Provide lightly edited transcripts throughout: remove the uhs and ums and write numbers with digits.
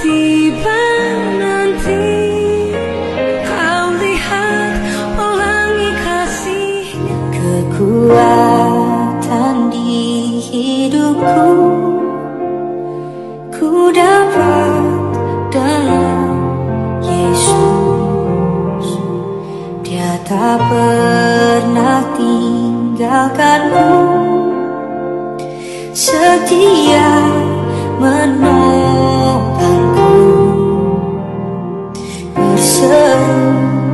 tiba nanti, kau lihat pelangi kasihnya. Kekuatan di hidupku ku dapat dalam Yesus. Dia tak pernah tinggalkanmu, setia menolongku, berseru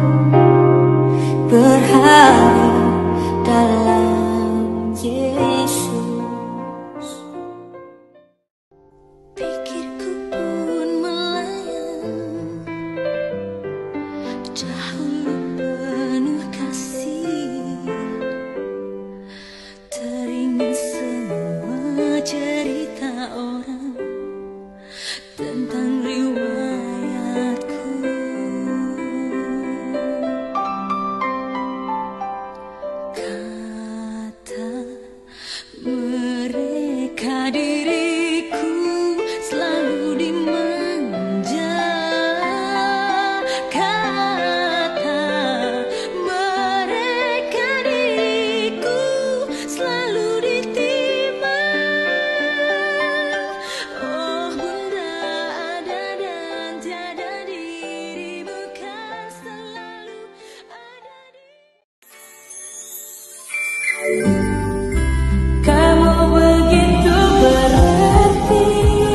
berharap dalam Yesus. Pikirku pun melayang, dahulu penuh kasih, teringat semua cerita orang tentang riwayatku. Kata mereka diriku selalu dimanja. Kata mereka diriku selalu ditimbang. Oh Bunda, ada dan tiada dirimu kan selalu ada di. Kamu begitu berarti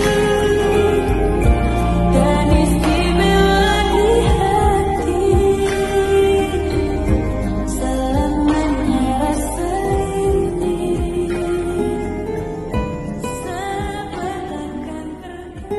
dan istimewa di hati, selamanya rasa ini seakan terganti.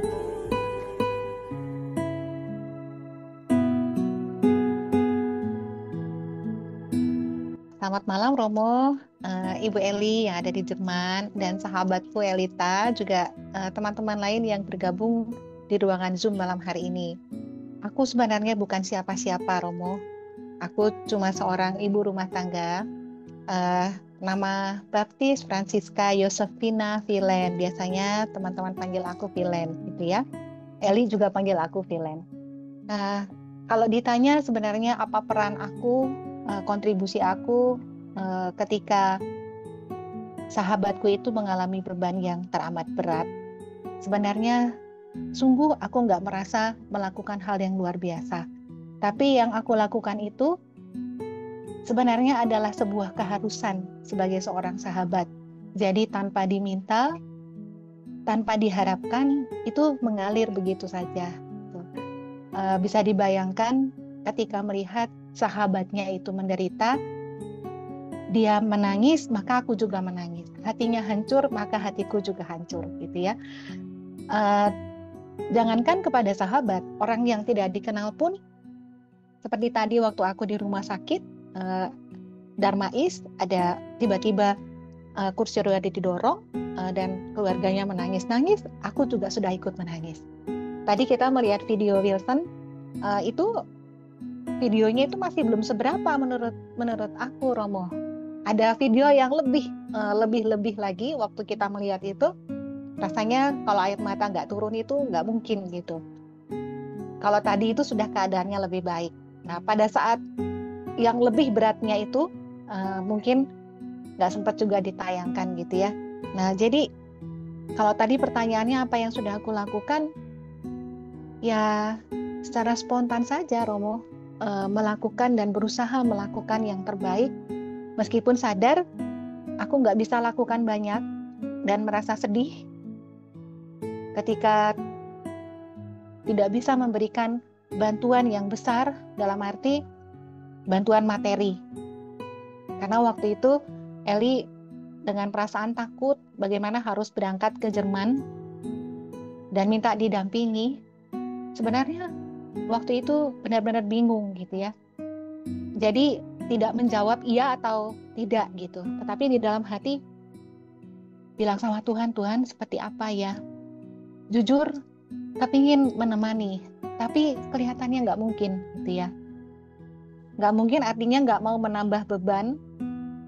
Selamat malam Romo, Ibu Eli yang ada di Jerman, dan sahabatku Elita, juga teman-teman lain yang bergabung di ruangan Zoom malam hari ini. Aku sebenarnya bukan siapa-siapa Romo, aku cuma seorang ibu rumah tangga, nama baptis Francisca Yosefina Vilen, biasanya teman-teman panggil aku Vilen gitu ya. Eli juga panggil aku Vilen. Kalau ditanya sebenarnya apa peran aku, kontribusi aku ketika sahabatku itu mengalami beban yang teramat berat, sebenarnya sungguh aku nggak merasa melakukan hal yang luar biasa. Tapi yang aku lakukan itu sebenarnya adalah sebuah keharusan sebagai seorang sahabat. Jadi tanpa diminta, tanpa diharapkan, itu mengalir begitu saja. Bisa dibayangkan ketika melihat sahabatnya itu menderita, dia menangis, maka aku juga menangis. Hatinya hancur, maka hatiku juga hancur, gitu ya. Jangankan kepada sahabat, orang yang tidak dikenal pun, seperti tadi waktu aku di rumah sakit, Darmais, ada tiba-tiba kursi roda didorong, dan keluarganya menangis-nangis, aku juga sudah ikut menangis. Tadi kita melihat video Wilson, itu videonya itu masih belum seberapa menurut aku Romo. Ada video yang lebih lagi waktu kita melihat itu, rasanya kalau air mata nggak turun itu nggak mungkin gitu. Kalau tadi itu sudah keadaannya lebih baik. Nah pada saat yang lebih beratnya itu mungkin nggak sempat juga ditayangkan gitu ya. Nah jadi kalau tadi pertanyaannya apa yang sudah aku lakukan, ya secara spontan saja Romo, melakukan dan berusaha melakukan yang terbaik, meskipun sadar aku nggak bisa lakukan banyak dan merasa sedih ketika tidak bisa memberikan bantuan yang besar, dalam arti bantuan materi. Karena waktu itu Eli dengan perasaan takut bagaimana harus berangkat ke Jerman dan minta didampingi. Sebenarnya waktu itu benar-benar bingung gitu ya. Jadi tidak menjawab iya atau tidak gitu. Tetapi di dalam hati bilang sama Tuhan, Tuhan seperti apa ya? Jujur kepingin menemani, tapi kelihatannya nggak mungkin gitu ya. Nggak mungkin artinya nggak mau menambah beban.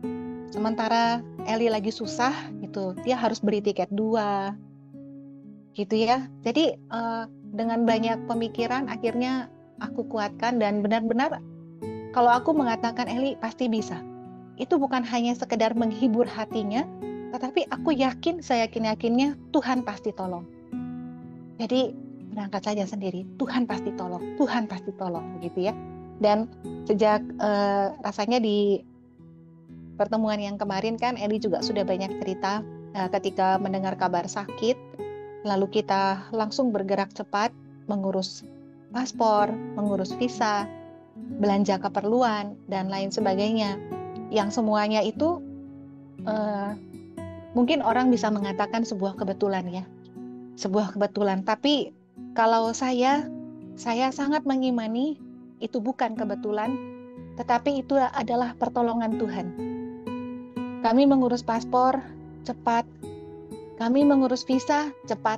Sementara Eli lagi susah gitu, dia harus beli tiket 2. gitu ya. Jadi dengan banyak pemikiran akhirnya aku kuatkan dan benar-benar kalau aku mengatakan Eli pasti bisa. Itu bukan hanya sekedar menghibur hatinya, tetapi aku yakin, saya yakin-yakinnya Tuhan pasti tolong. Jadi berangkat saja sendiri, Tuhan pasti tolong, Tuhan pasti tolong gitu ya. Dan sejak rasanya di pertemuan yang kemarin kan Eli juga sudah banyak cerita ketika mendengar kabar sakit, lalu kita langsung bergerak cepat mengurus paspor, mengurus visa, belanja keperluan, dan lain sebagainya. Yang semuanya itu mungkin orang bisa mengatakan sebuah kebetulan ya. Sebuah kebetulan. Tapi kalau saya sangat mengimani itu bukan kebetulan, tetapi itu adalah pertolongan Tuhan. Kami mengurus paspor cepat, kami mengurus visa cepat,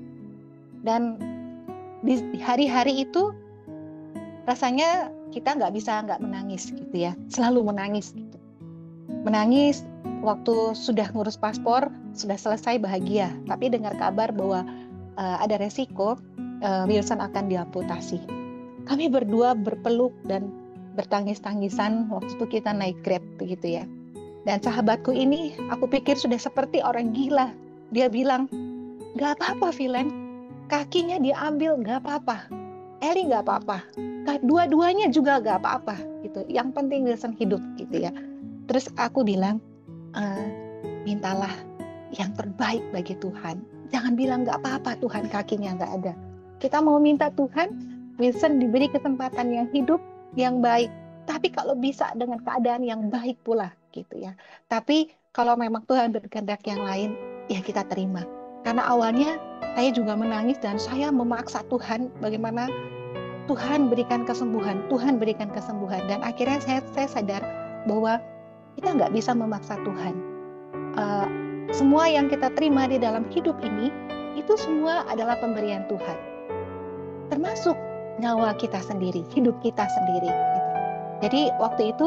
dan di hari-hari itu rasanya kita nggak bisa nggak menangis gitu ya, selalu menangis gitu. Menangis waktu sudah ngurus paspor, sudah selesai bahagia, tapi dengar kabar bahwa ada resiko Wilson akan diamputasi. Kami berdua berpeluk dan bertangis-tangisan waktu itu kita naik Grab begitu ya. Dan sahabatku ini aku pikir sudah seperti orang gila. Dia bilang, gak apa-apa Vilen, kakinya diambil gak apa-apa, Eli gak apa-apa, dua-duanya juga gak apa-apa gitu. Yang penting Wilson hidup gitu ya. Terus aku bilang, mintalah yang terbaik bagi Tuhan. Jangan bilang gak apa-apa Tuhan kakinya gak ada. Kita mau minta Tuhan, Wilson diberi kesempatan yang hidup, yang baik. Tapi kalau bisa dengan keadaan yang baik pula gitu ya. Tapi kalau memang Tuhan berkehendak yang lain, ya kita terima. Karena awalnya saya juga menangis dan saya memaksa Tuhan bagaimana Tuhan berikan kesembuhan, Tuhan berikan kesembuhan. Dan akhirnya saya sadar bahwa kita nggak bisa memaksa Tuhan. Semua yang kita terima di dalam hidup ini, itu semua adalah pemberian Tuhan. Termasuk nyawa kita sendiri, hidup kita sendiri. Gitu. Jadi waktu itu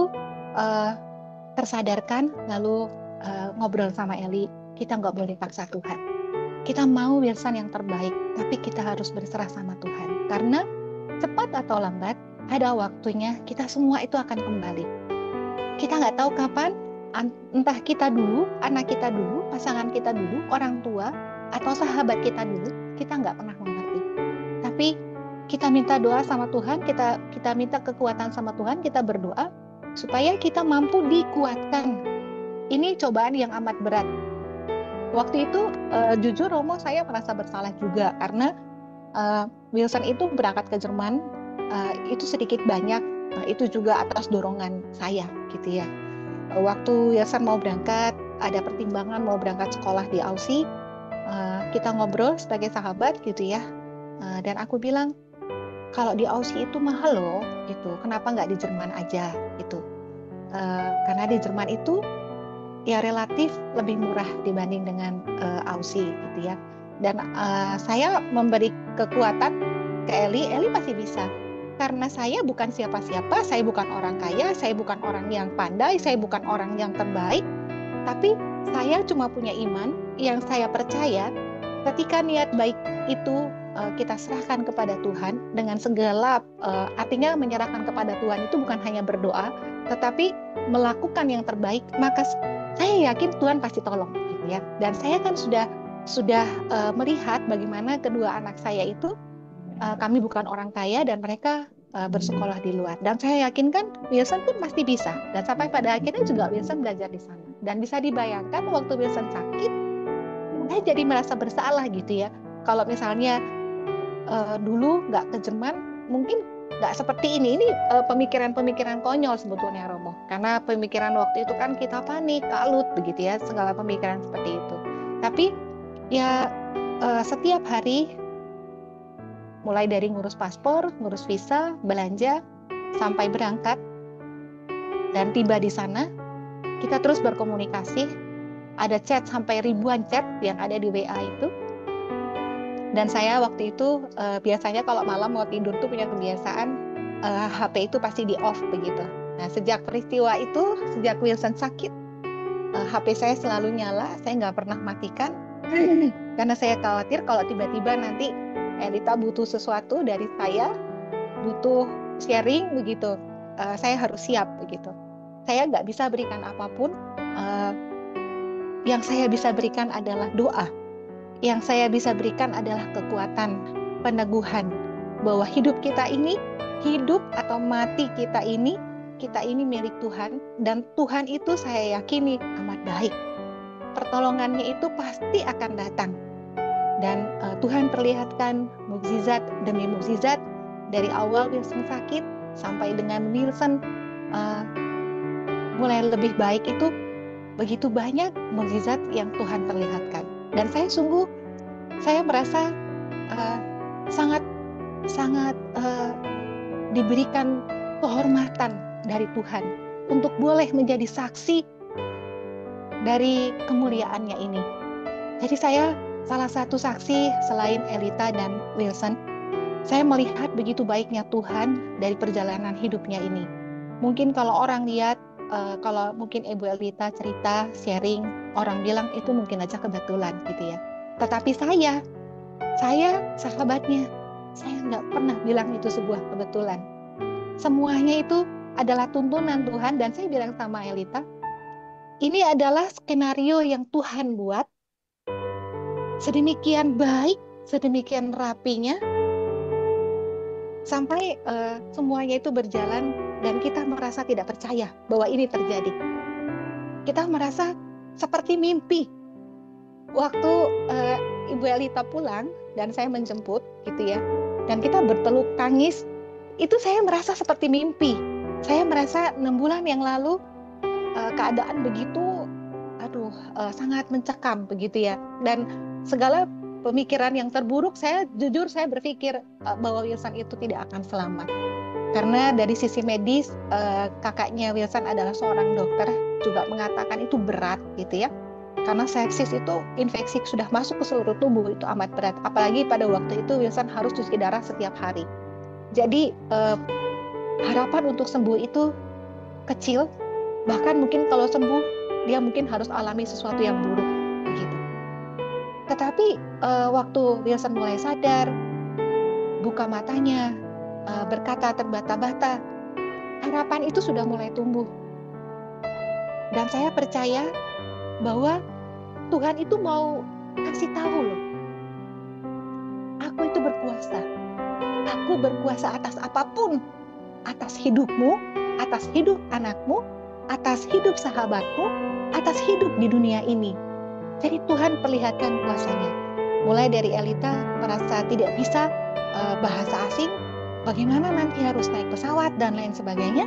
tersadarkan, lalu ngobrol sama Eli, kita nggak boleh paksa Tuhan. Kita mau Wilson yang terbaik, tapi kita harus berserah sama Tuhan. Karena cepat atau lambat, ada waktunya kita semua itu akan kembali. Kita nggak tahu kapan, entah kita dulu, anak kita dulu, pasangan kita dulu, orang tua, atau sahabat kita dulu, kita nggak pernah mengerti. Tapi kita minta doa sama Tuhan, kita minta kekuatan sama Tuhan, kita berdoa supaya kita mampu dikuatkan. Ini cobaan yang amat berat. Waktu itu jujur Romo saya merasa bersalah juga karena Wilson itu berangkat ke Jerman itu sedikit banyak itu juga atas dorongan saya gitu ya. Waktu Wilson mau berangkat, ada pertimbangan mau berangkat sekolah di Aussie, kita ngobrol sebagai sahabat gitu ya, dan aku bilang kalau di Aussie itu mahal loh gitu, kenapa nggak di Jerman aja gitu, karena di Jerman itu ya relatif lebih murah dibanding dengan Aussie gitu ya. Dan saya memberi kekuatan ke Eli pasti bisa. Karena saya bukan siapa-siapa, saya bukan orang kaya, saya bukan orang yang pandai, saya bukan orang yang terbaik. Tapi saya cuma punya iman yang saya percaya ketika niat baik itu kita serahkan kepada Tuhan dengan segala, artinya menyerahkan kepada Tuhan itu bukan hanya berdoa, tetapi melakukan yang terbaik, maka saya yakin Tuhan pasti tolong gitu ya. Dan saya kan sudah melihat bagaimana kedua anak saya itu kami bukan orang kaya dan mereka bersekolah di luar. Dan saya yakin kan Wilson pun pasti bisa. Dan sampai pada akhirnya juga Wilson belajar di sana. Dan bisa dibayangkan waktu Wilson sakit, saya jadi merasa bersalah gitu ya. Kalau misalnya dulu nggak ke Jerman, mungkin nggak seperti ini. Ini pemikiran-pemikiran konyol sebetulnya Romo. Karena pemikiran waktu itu kan kita panik, kalut begitu ya, segala pemikiran seperti itu. Tapi ya setiap hari, mulai dari ngurus paspor, ngurus visa, belanja, sampai berangkat dan tiba di sana, kita terus berkomunikasi. Ada chat sampai ribuan chat yang ada di WA itu. Dan saya waktu itu biasanya kalau malam mau tidur tuh punya kebiasaan HP itu pasti di off begitu. Nah sejak peristiwa itu, sejak Wilson sakit, HP saya selalu nyala, saya nggak pernah matikan. Karena saya khawatir kalau tiba-tiba nanti Elita butuh sesuatu dari saya, butuh sharing begitu, saya harus siap begitu. Saya nggak bisa berikan apapun. eh, yang saya bisa berikan adalah doa. Yang saya bisa berikan adalah kekuatan, peneguhan bahwa hidup kita ini, hidup atau mati kita ini milik Tuhan, dan Tuhan itu saya yakini amat baik. Pertolongannya itu pasti akan datang. Dan Tuhan perlihatkan mukjizat demi mukjizat dari awal Wilson sakit sampai dengan Wilson mulai lebih baik itu begitu banyak mukjizat yang Tuhan perlihatkan. Dan saya merasa sangat sangat diberikan kehormatan dari Tuhan untuk boleh menjadi saksi dari kemuliaannya ini. Jadi saya salah satu saksi selain Elita dan Wilson. Saya melihat begitu baiknya Tuhan dari perjalanan hidupnya ini. Mungkin kalau orang lihat, kalau mungkin Ibu Elita cerita, sharing, orang bilang itu mungkin aja kebetulan gitu ya. Tetapi saya sahabatnya, saya nggak pernah bilang itu sebuah kebetulan. Semuanya itu adalah tuntunan Tuhan, dan saya bilang sama Elita, ini adalah skenario yang Tuhan buat sedemikian baik, sedemikian rapinya, sampai semuanya itu berjalan dan kita merasa tidak percaya bahwa ini terjadi. Kita merasa seperti mimpi. Waktu Ibu Elita pulang dan saya menjemput gitu ya, dan kita berpeluk tangis, itu saya merasa seperti mimpi. Saya merasa 6 bulan yang lalu keadaan begitu, sangat mencekam begitu ya, dan segala pemikiran yang terburuk, saya berpikir bahwa Wilson itu tidak akan selamat. Karena dari sisi medis, kakaknya Wilson adalah seorang dokter, juga mengatakan itu berat gitu ya. Karena sepsis itu infeksi sudah masuk ke seluruh tubuh, itu amat berat. Apalagi pada waktu itu Wilson harus cuci darah setiap hari. Jadi harapan untuk sembuh itu kecil. Bahkan mungkin kalau sembuh, dia mungkin harus alami sesuatu yang buruk begitu. Tetapi waktu Wilson mulai sadar, buka matanya, berkata terbata-bata, harapan itu sudah mulai tumbuh. Dan saya percaya bahwa Tuhan itu mau kasih tahu loh, aku itu berkuasa. Aku berkuasa atas apapun, atas hidupmu, atas hidup anakmu, atas hidup sahabatmu, atas hidup di dunia ini. Jadi Tuhan perlihatkan kuasanya. Mulai dari Elita merasa tidak bisa bahasa asing, bagaimana nanti harus naik pesawat dan lain sebagainya.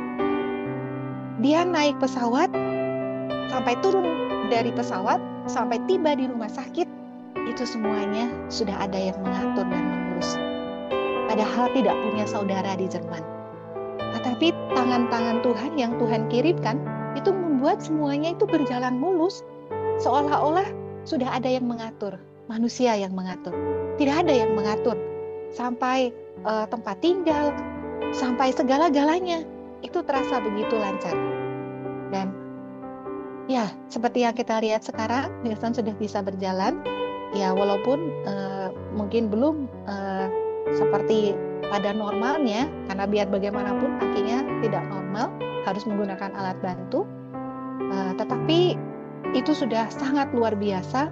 Dia naik pesawat, sampai turun dari pesawat, sampai tiba di rumah sakit, itu semuanya sudah ada yang mengatur dan mengurus. Padahal tidak punya saudara di Jerman. Tetapi tangan-tangan Tuhan yang Tuhan kirimkan, itu membuat semuanya itu berjalan mulus, seolah-olah sudah ada yang mengatur, manusia yang mengatur. Tidak ada yang mengatur, sampai tempat tinggal, sampai segala-galanya, itu terasa begitu lancar. Dan ya, seperti yang kita lihat sekarang, Wilson sudah bisa berjalan, ya walaupun mungkin belum seperti pada normalnya, karena biar bagaimanapun kakinya tidak normal, harus menggunakan alat bantu, tetapi itu sudah sangat luar biasa,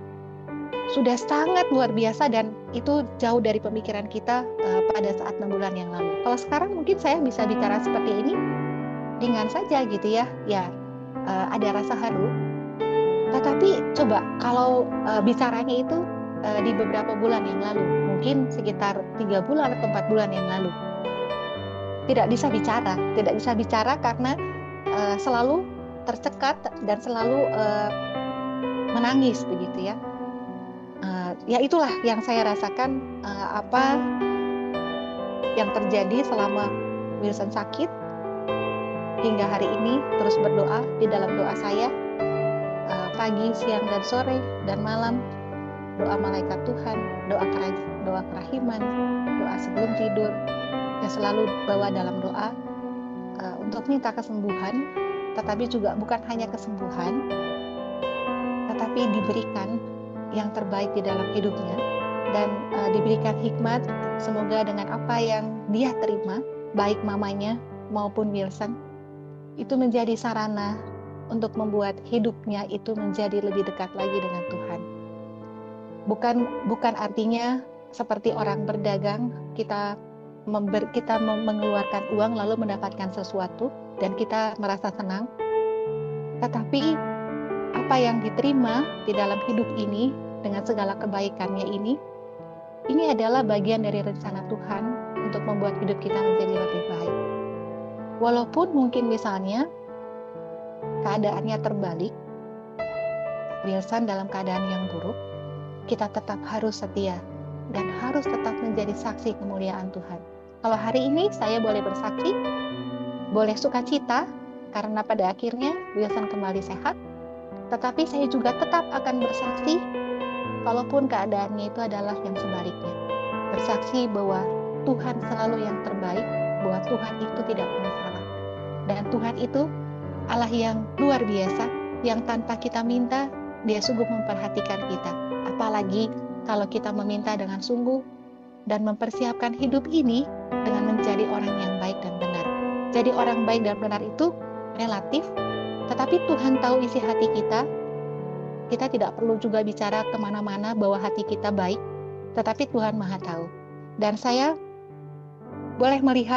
dan itu jauh dari pemikiran kita pada saat 6 bulan yang lalu. Kalau sekarang mungkin saya bisa bicara seperti ini, ringan saja gitu ya, ada rasa haru. Tetapi coba kalau bicaranya itu di beberapa bulan yang lalu, mungkin sekitar 3 bulan atau 4 bulan yang lalu, tidak bisa bicara karena selalu tercekat dan selalu menangis begitu ya. Ya itulah yang saya rasakan, apa yang terjadi selama Wilson sakit hingga hari ini. Terus berdoa di dalam doa saya, pagi, siang, dan sore, dan malam, doa malaikat Tuhan, doa kerahiman, doa sebelum tidur, saya selalu bawa dalam doa untuk minta kesembuhan, tetapi juga bukan hanya kesembuhan, tetapi diberikan yang terbaik di dalam hidupnya dan diberikan hikmat. Semoga dengan apa yang dia terima, baik mamanya maupun Wilson, itu menjadi sarana untuk membuat hidupnya itu menjadi lebih dekat lagi dengan Tuhan. Bukan artinya seperti orang berdagang, kita mengeluarkan uang lalu mendapatkan sesuatu dan kita merasa senang. Tetapi apa yang diterima di dalam hidup ini dengan segala kebaikannya ini adalah bagian dari rencana Tuhan untuk membuat hidup kita menjadi lebih baik. Walaupun mungkin misalnya keadaannya terbalik, Wilson dalam keadaan yang buruk, kita tetap harus setia dan harus tetap menjadi saksi kemuliaan Tuhan. Kalau hari ini saya boleh bersaksi, boleh sukacita karena pada akhirnya Wilson kembali sehat, tetapi saya juga tetap akan bersaksi kalaupun keadaannya itu adalah yang sebaliknya. Bersaksi bahwa Tuhan selalu yang terbaik, bahwa Tuhan itu tidak pernah salah. Dan Tuhan itu Allah yang luar biasa, yang tanpa kita minta, Dia sungguh memperhatikan kita. Apalagi kalau kita meminta dengan sungguh dan mempersiapkan hidup ini dengan menjadi orang yang baik dan benar. Jadi orang baik dan benar itu relatif, tetapi Tuhan tahu isi hati kita. Kita tidak perlu juga bicara kemana-mana bahwa hati kita baik, tetapi Tuhan Maha tahu. Dan saya boleh melihat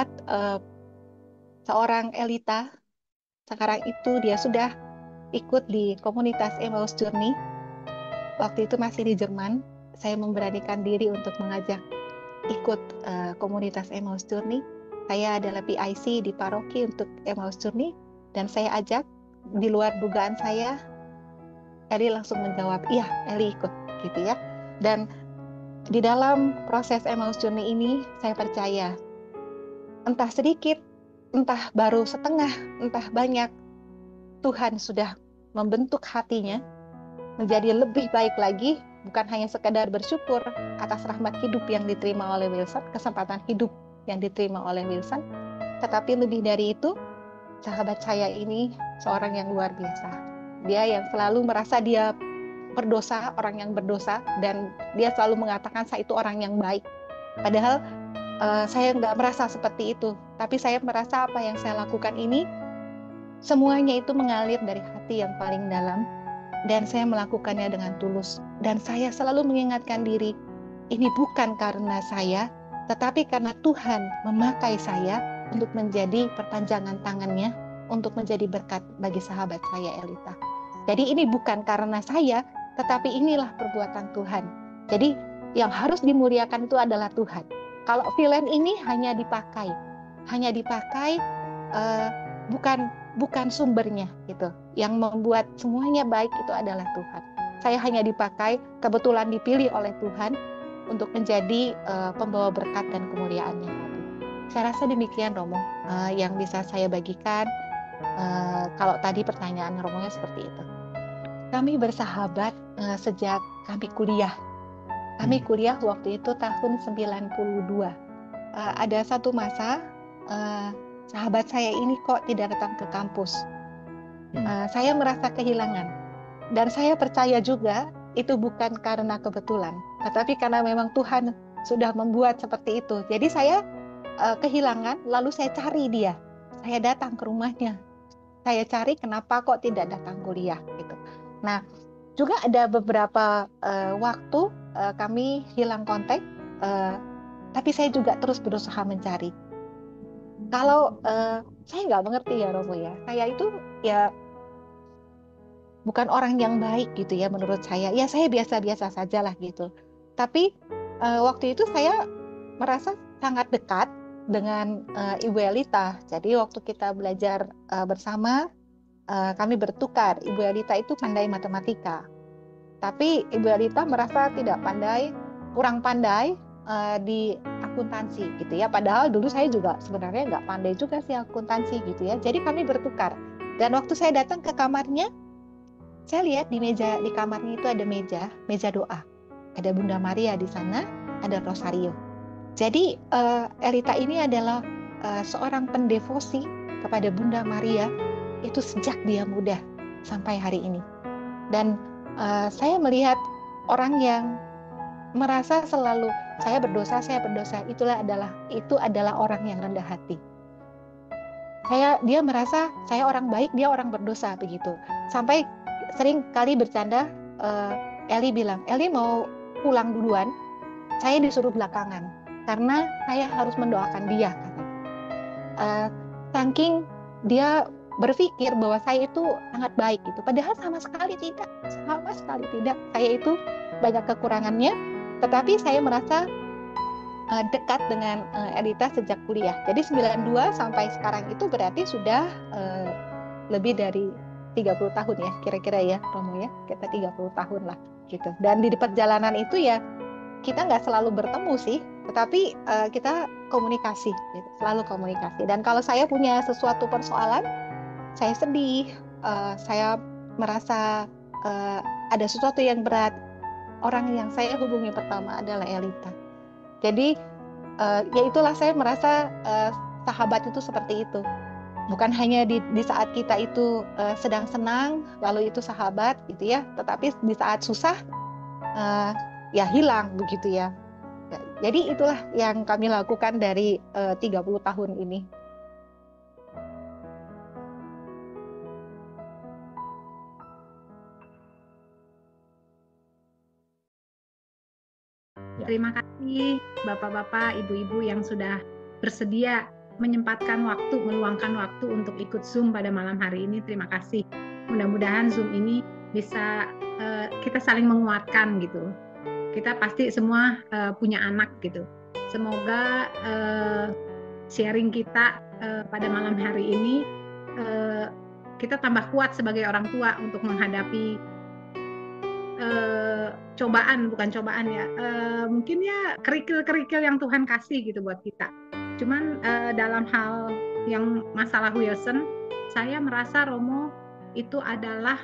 seorang Elita, sekarang itu dia sudah ikut di komunitas Emmaus Journey. Waktu itu masih di Jerman, saya memberanikan diri untuk mengajak ikut komunitas Emmaus Journey. Saya adalah PIC di paroki untuk Emmaus Journey, dan saya ajak di luar dugaan saya. Eli langsung menjawab, iya Eli ikut gitu ya. Dan di dalam proses Emmaus Journey ini saya percaya entah sedikit, entah baru setengah, entah banyak, Tuhan sudah membentuk hatinya menjadi lebih baik lagi, bukan hanya sekadar bersyukur atas rahmat hidup yang diterima oleh Wilson, kesempatan hidup yang diterima oleh Wilson, tetapi lebih dari itu, sahabat saya ini seorang yang luar biasa. Dia yang selalu merasa dia berdosa, orang yang berdosa, dan dia selalu mengatakan saya itu orang yang baik. Padahal saya nggak merasa seperti itu, tapi saya merasa apa yang saya lakukan ini, semuanya itu mengalir dari hati yang paling dalam, dan saya melakukannya dengan tulus. Dan saya selalu mengingatkan diri, ini bukan karena saya, tetapi karena Tuhan memakai saya untuk menjadi perpanjangan tangannya, untuk menjadi berkat bagi sahabat saya Elita. Jadi ini bukan karena saya, tetapi inilah perbuatan Tuhan. Jadi yang harus dimuliakan itu adalah Tuhan. Kalau villain ini hanya dipakai bukan sumbernya gitu. Yang membuat semuanya baik itu adalah Tuhan. Saya hanya dipakai, kebetulan dipilih oleh Tuhan untuk menjadi pembawa berkat dan kemuliaannya. Saya rasa demikian Romo yang bisa saya bagikan. Kalau tadi pertanyaan Romonya seperti itu. Kami bersahabat sejak kami kuliah. Kami kuliah waktu itu tahun 92. Ada satu masa sahabat saya ini kok tidak datang ke kampus. Saya merasa kehilangan. Dan saya percaya juga itu bukan karena kebetulan, tetapi karena memang Tuhan sudah membuat seperti itu. Jadi saya kehilangan, lalu saya cari dia. Saya datang ke rumahnya. Saya cari kenapa kok tidak datang kuliah gitu. Nah, juga ada beberapa waktu kami hilang kontak, tapi saya juga terus berusaha mencari. Kalau saya nggak mengerti ya Romo ya, saya itu ya bukan orang yang baik gitu ya menurut saya. Ya saya biasa-biasa saja lah gitu. Tapi waktu itu saya merasa sangat dekat dengan Ibu Elita. Jadi waktu kita belajar bersama, kami bertukar. Ibu Elita itu pandai matematika. Tapi Ibu Elita merasa tidak pandai, kurang pandai di akuntansi gitu ya. Padahal dulu saya juga sebenarnya nggak pandai juga sih akuntansi gitu ya. Jadi kami bertukar. Dan waktu saya datang ke kamarnya, saya lihat di kamarnya itu ada meja doa. Ada Bunda Maria di sana, ada rosario. Jadi Elita ini adalah seorang pendevosi kepada Bunda Maria itu sejak dia muda sampai hari ini. Dan saya melihat orang yang merasa selalu saya berdosa, itu adalah orang yang rendah hati. Dia merasa saya orang baik, dia orang berdosa begitu. Sampai sering kali bercanda, Eli bilang, Eli mau pulang duluan, saya disuruh belakangan karena saya harus mendoakan dia, katanya. Saking dia berpikir bahwa saya itu sangat baik gitu, padahal sama sekali tidak. Saya itu banyak kekurangannya, tetapi saya merasa dekat dengan Elita sejak kuliah. Jadi 92 sampai sekarang itu berarti sudah lebih dari 30 tahun ya, kira-kira ya Romo ya, kita 30 tahun lah gitu. Dan di perjalanan itu ya kita nggak selalu bertemu sih, tetapi kita komunikasi gitu, selalu komunikasi. Dan kalau saya punya sesuatu persoalan, saya sedih, saya merasa ada sesuatu yang berat, orang yang saya hubungi pertama adalah Elita. Jadi ya itulah, saya merasa sahabat itu seperti itu. Bukan hanya di saat kita itu sedang senang, lalu itu sahabat gitu ya, tetapi di saat susah ya hilang begitu ya. Jadi itulah yang kami lakukan dari 30 tahun ini. Terima kasih Bapak-bapak, Ibu-ibu yang sudah bersedia meluangkan waktu untuk ikut Zoom pada malam hari ini. Terima kasih. Mudah-mudahan Zoom ini bisa kita saling menguatkan gitu. Kita pasti semua punya anak gitu. Semoga sharing kita pada malam hari ini kita tambah kuat sebagai orang tua untuk menghadapi bukan cobaan ya, mungkin ya kerikil-kerikil yang Tuhan kasih gitu buat kita. Cuman dalam hal yang masalah Wilson, saya merasa Romo itu adalah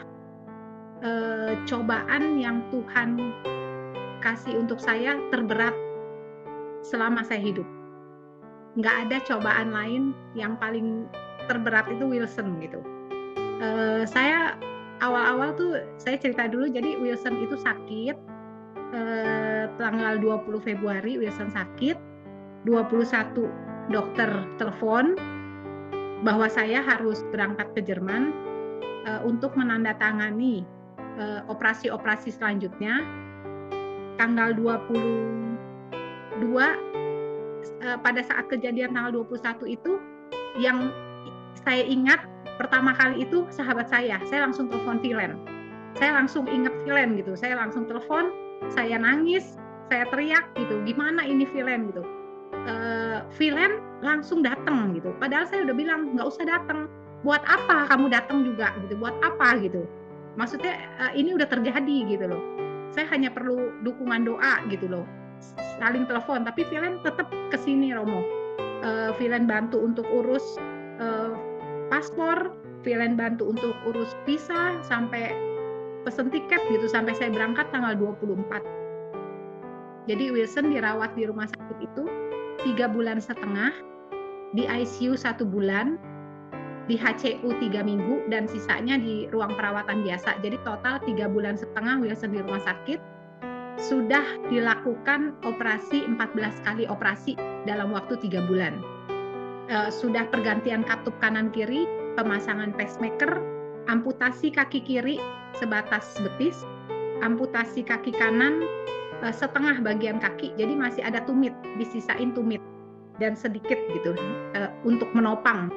cobaan yang Tuhan kasih untuk saya terberat selama saya hidup. Nggak ada cobaan lain yang paling terberat itu Wilson gitu. Saya awal-awal tuh saya cerita dulu, jadi Wilson itu sakit tanggal 20 Februari Wilson sakit, 21 dokter telepon bahwa saya harus berangkat ke Jerman untuk menandatangani operasi-operasi selanjutnya. Tanggal 22 pada saat kejadian tanggal 21 itu yang saya ingat pertama kali itu sahabat saya langsung telepon Vilen. Saya langsung ingat Vilen gitu. Saya langsung telepon, saya nangis, saya teriak gitu. Gimana ini Vilen gitu. Vilen langsung datang gitu. Padahal saya udah bilang nggak usah datang. Buat apa kamu datang juga gitu? Buat apa gitu? Maksudnya ini udah terjadi gitu loh. Saya hanya perlu dukungan doa gitu loh. Saling telepon, tapi Vilen tetap kesini Romo. Vilen bantu untuk urus paspor, Vilen bantu untuk urus visa sampai pesen tiket gitu, sampai saya berangkat tanggal 24. Jadi Wilson dirawat di rumah sakit itu 3,5 bulan, di ICU 1 bulan, di HCU 3 minggu, dan sisanya di ruang perawatan biasa. Jadi total 3,5 bulan Wilson di rumah sakit. Sudah dilakukan operasi 14 kali operasi dalam waktu 3 bulan. Sudah pergantian katup kanan kiri, pemasangan pacemaker, amputasi kaki kiri sebatas betis, amputasi kaki kanan setengah bagian kaki, jadi masih ada tumit, disisain tumit dan sedikit gitu untuk menopang.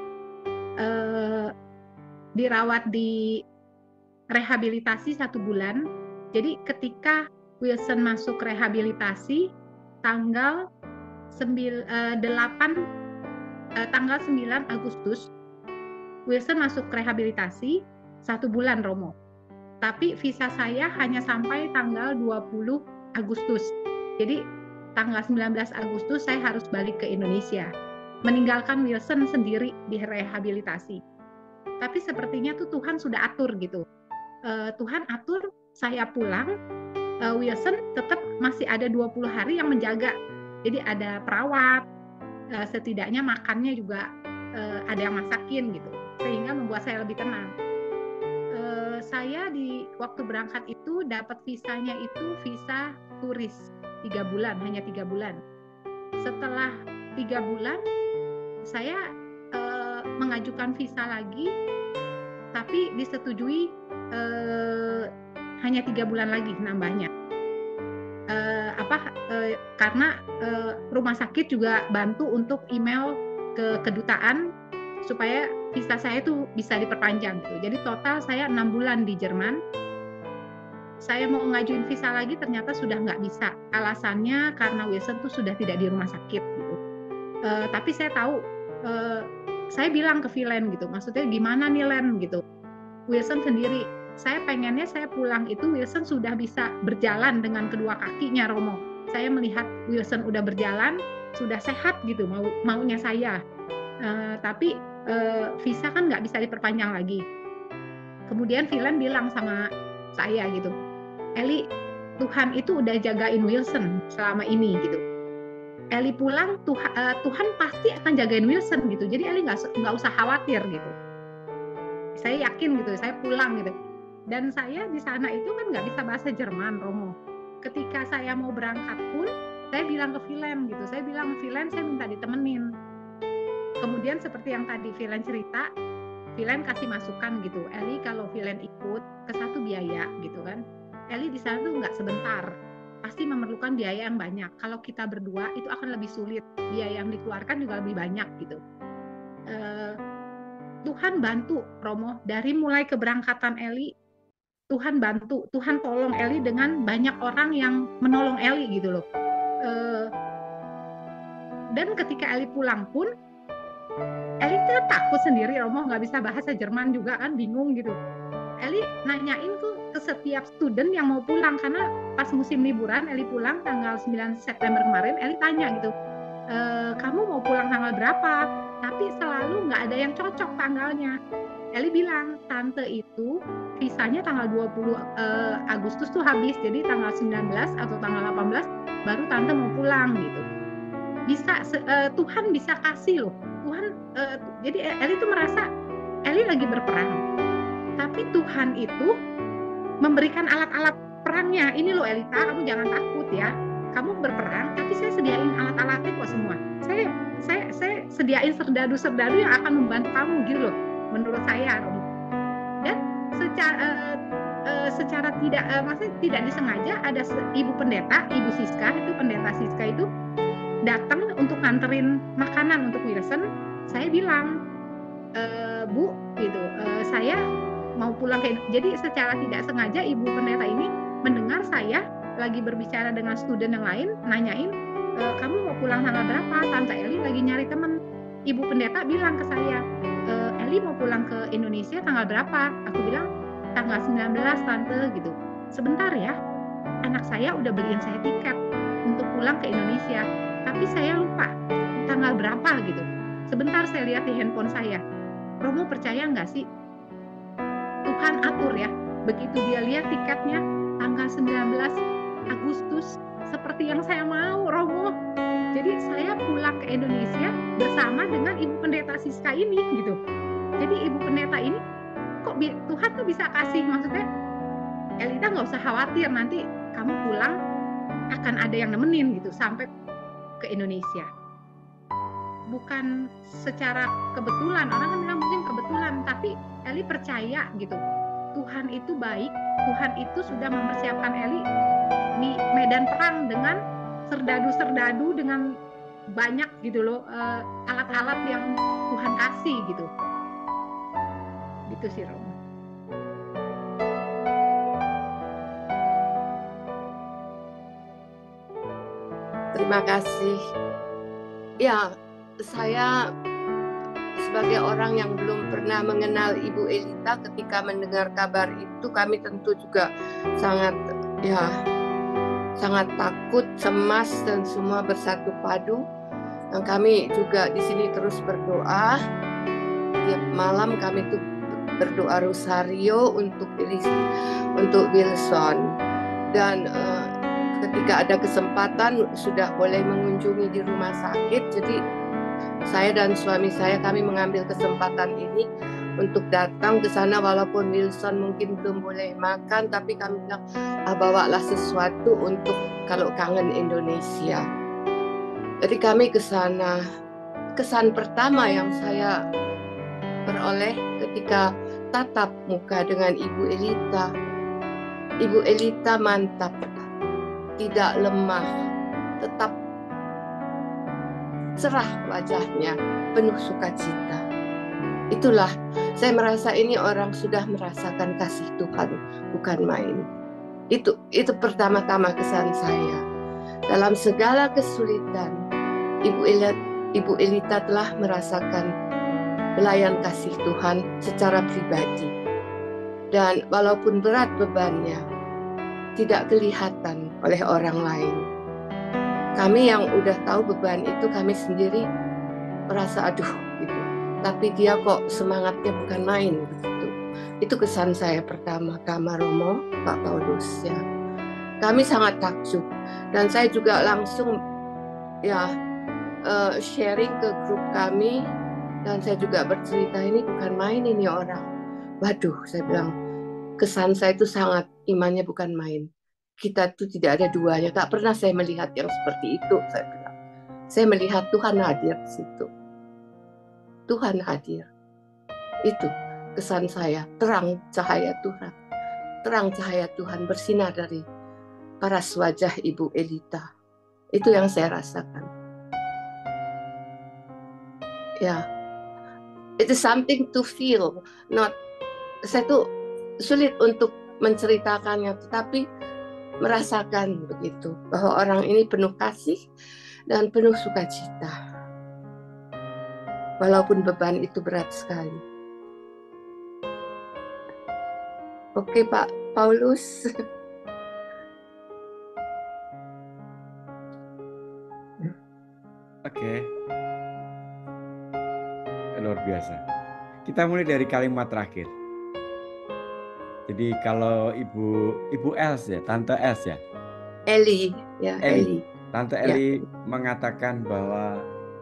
Dirawat di rehabilitasi 1 bulan. Jadi ketika Wilson masuk rehabilitasi tanggal 9 Agustus, Wilson masuk rehabilitasi 1 bulan Romo. Tapi visa saya hanya sampai tanggal 20 Agustus. Jadi tanggal 19 Agustus saya harus balik ke Indonesia. Meninggalkan Wilson sendiri di rehabilitasi. Tapi sepertinya tuh Tuhan sudah atur gitu. Tuhan atur saya pulang, Wilson tetap masih ada 20 hari yang menjaga. Jadi ada perawat, setidaknya makannya juga ada yang masakin gitu, sehingga membuat saya lebih tenang. saya di waktu berangkat itu dapat visanya itu visa turis 3 bulan, hanya 3 bulan. Setelah 3 bulan saya mengajukan visa lagi, tapi disetujui hanya 3 bulan lagi nambahnya. Karena rumah sakit juga bantu untuk email ke kedutaan supaya visa saya itu bisa diperpanjang gitu. Jadi total saya 6 bulan di Jerman. Saya mau ngajuin visa lagi ternyata sudah nggak bisa. Alasannya karena Wilson tuh sudah tidak di rumah sakit gitu. Tapi saya tahu, saya bilang ke Vilen gitu, maksudnya gimana nih Len gitu. Wilson sendiri, saya pengennya saya pulang itu Wilson sudah bisa berjalan dengan kedua kakinya Romo. Saya melihat Wilson udah berjalan, sudah sehat gitu maunya saya. Tapi visa kan nggak bisa diperpanjang lagi. Kemudian Vilen bilang sama saya gitu, Eli, Tuhan itu udah jagain Wilson selama ini gitu. Eli pulang, Tuhan pasti akan jagain Wilson gitu. Jadi Eli nggak usah khawatir gitu. Saya yakin gitu, saya pulang gitu. Dan saya di sana itu kan nggak bisa bahasa Jerman, Romo. Ketika saya mau berangkat pun, saya bilang ke Vilen gitu. Saya bilang ke Vilen, saya minta ditemenin. Kemudian seperti yang tadi Vilen cerita, Vilen kasih masukan gitu. Eli kalau Vilen ikut ke satu biaya gitu kan. Eli di sana tuh nggak sebentar, pasti memerlukan biaya yang banyak. Kalau kita berdua itu akan lebih sulit, biaya yang dikeluarkan juga lebih banyak gitu. Tuhan bantu Romo dari mulai keberangkatan Eli, Tuhan bantu, Tuhan tolong Eli dengan banyak orang yang menolong Eli gitu loh. Dan ketika Eli pulang pun, Eli tuh takut sendiri Romo, nggak bisa bahasa Jerman juga kan, bingung gitu. Eli nanyain tuh ke setiap student yang mau pulang, karena pas musim liburan Eli pulang tanggal 9 September kemarin, Eli tanya gitu, kamu mau pulang tanggal berapa? Tapi selalu nggak ada yang cocok tanggalnya. Eli bilang, tante itu visanya tanggal 20 Agustus tuh habis, jadi tanggal 19 atau tanggal 18 baru tante mau pulang gitu. Bisa Tuhan bisa kasih loh. Tuhan jadi Eli tuh merasa Eli lagi berperang. Tapi Tuhan itu memberikan alat-alat perangnya. Ini loh Elita, kamu jangan takut ya. Kamu berperang, tapi saya sediain alat-alatnya kok semua. Saya sediain serdadu-serdadu yang akan membantu kamu gitu loh. Menurut saya, Romo. Dan secara tidak maksudnya tidak disengaja ada ibu pendeta, Ibu Siska, itu pendeta Siska itu datang untuk nganterin makanan untuk Wilson. Saya bilang, Bu, gitu, saya mau pulang ke. Jadi secara tidak sengaja ibu pendeta ini mendengar saya lagi berbicara dengan student yang lain, nanyain, kamu mau pulang tanggal berapa? Tante Eli lagi nyari teman. Ibu pendeta bilang ke saya, Eli mau pulang ke Indonesia tanggal berapa? Aku bilang tanggal 19 tante gitu. Sebentar ya, anak saya udah beliin saya tiket untuk pulang ke Indonesia, tapi saya lupa tanggal berapa gitu. Sebentar saya lihat di handphone saya. Romo percaya nggak sih? Tuhan atur ya. Begitu dia lihat tiketnya tanggal 19 Agustus seperti yang saya mau, Romo. Jadi saya pulang ke Indonesia bersama dengan ibu pendeta Siska ini gitu. Jadi ibu pendeta ini kok Tuhan tuh bisa kasih, maksudnya Elita nggak usah khawatir, nanti kamu pulang akan ada yang nemenin gitu sampai ke Indonesia. Bukan secara kebetulan, orang kan bilang mungkin kebetulan, tapi Eli percaya gitu. Tuhan itu baik, Tuhan itu sudah mempersiapkan Eli di medan perang dengan serdadu-serdadu, dengan banyak gitu loh alat-alat yang Tuhan kasih gitu. Gitu sih Romo. Terima kasih. Ya, saya sebagai orang yang belum pernah mengenal Ibu Elita, ketika mendengar kabar itu kami tentu juga sangat takut, cemas, dan semua bersatu padu. Dan kami juga di sini terus berdoa. Tiap malam kami tuh berdoa rosario untuk Wilson. Dan ketika ada kesempatan sudah boleh mengunjungi di rumah sakit, jadi saya dan suami saya kami mengambil kesempatan ini untuk datang ke sana, walaupun Wilson mungkin belum boleh makan, tapi kami bilang bawalah sesuatu untuk kalau kangen Indonesia. Jadi kami ke sana. Kesan pertama yang saya peroleh ketika tatap muka dengan Ibu Elita. Ibu Elita mantap, tidak lemah, tetap cerah wajahnya, penuh sukacita. Itulah, saya merasa ini orang sudah merasakan kasih Tuhan, bukan main. Itu pertama-tama kesan saya. Dalam segala kesulitan, Ibu Elita telah merasakan pelayan kasih Tuhan secara pribadi. Dan walaupun berat bebannya, tidak kelihatan oleh orang lain. Kami yang udah tahu beban itu, kami sendiri merasa aduh gitu. Tapi dia kok semangatnya bukan main begitu. Itu kesan saya pertama, Kak Maromo, Pak Paulus ya. Kami sangat takjub, dan saya juga langsung ya sharing ke grup kami, dan saya juga bercerita ini bukan main ini orang. Waduh, saya bilang kesan saya itu sangat, imannya bukan main. Kita tuh tidak ada duanya. Tak pernah saya melihat yang seperti itu, saya bilang. Saya melihat Tuhan hadir di situ. Tuhan hadir. Itu kesan saya, terang cahaya Tuhan. Terang cahaya Tuhan bersinar dari paras wajah Ibu Elita. Itu yang saya rasakan. Ya, it is something to feel. Saya tuh sulit untuk menceritakannya, tetapi merasakan begitu bahwa orang ini penuh kasih dan penuh sukacita, walaupun beban itu berat sekali. Oke, Pak Paulus. Oke. Luar biasa. Kita mulai dari kalimat terakhir. Jadi kalau Ibu Els ya, Tante Els ya? Eli, ya Eli. Tante Eli mengatakan bahwa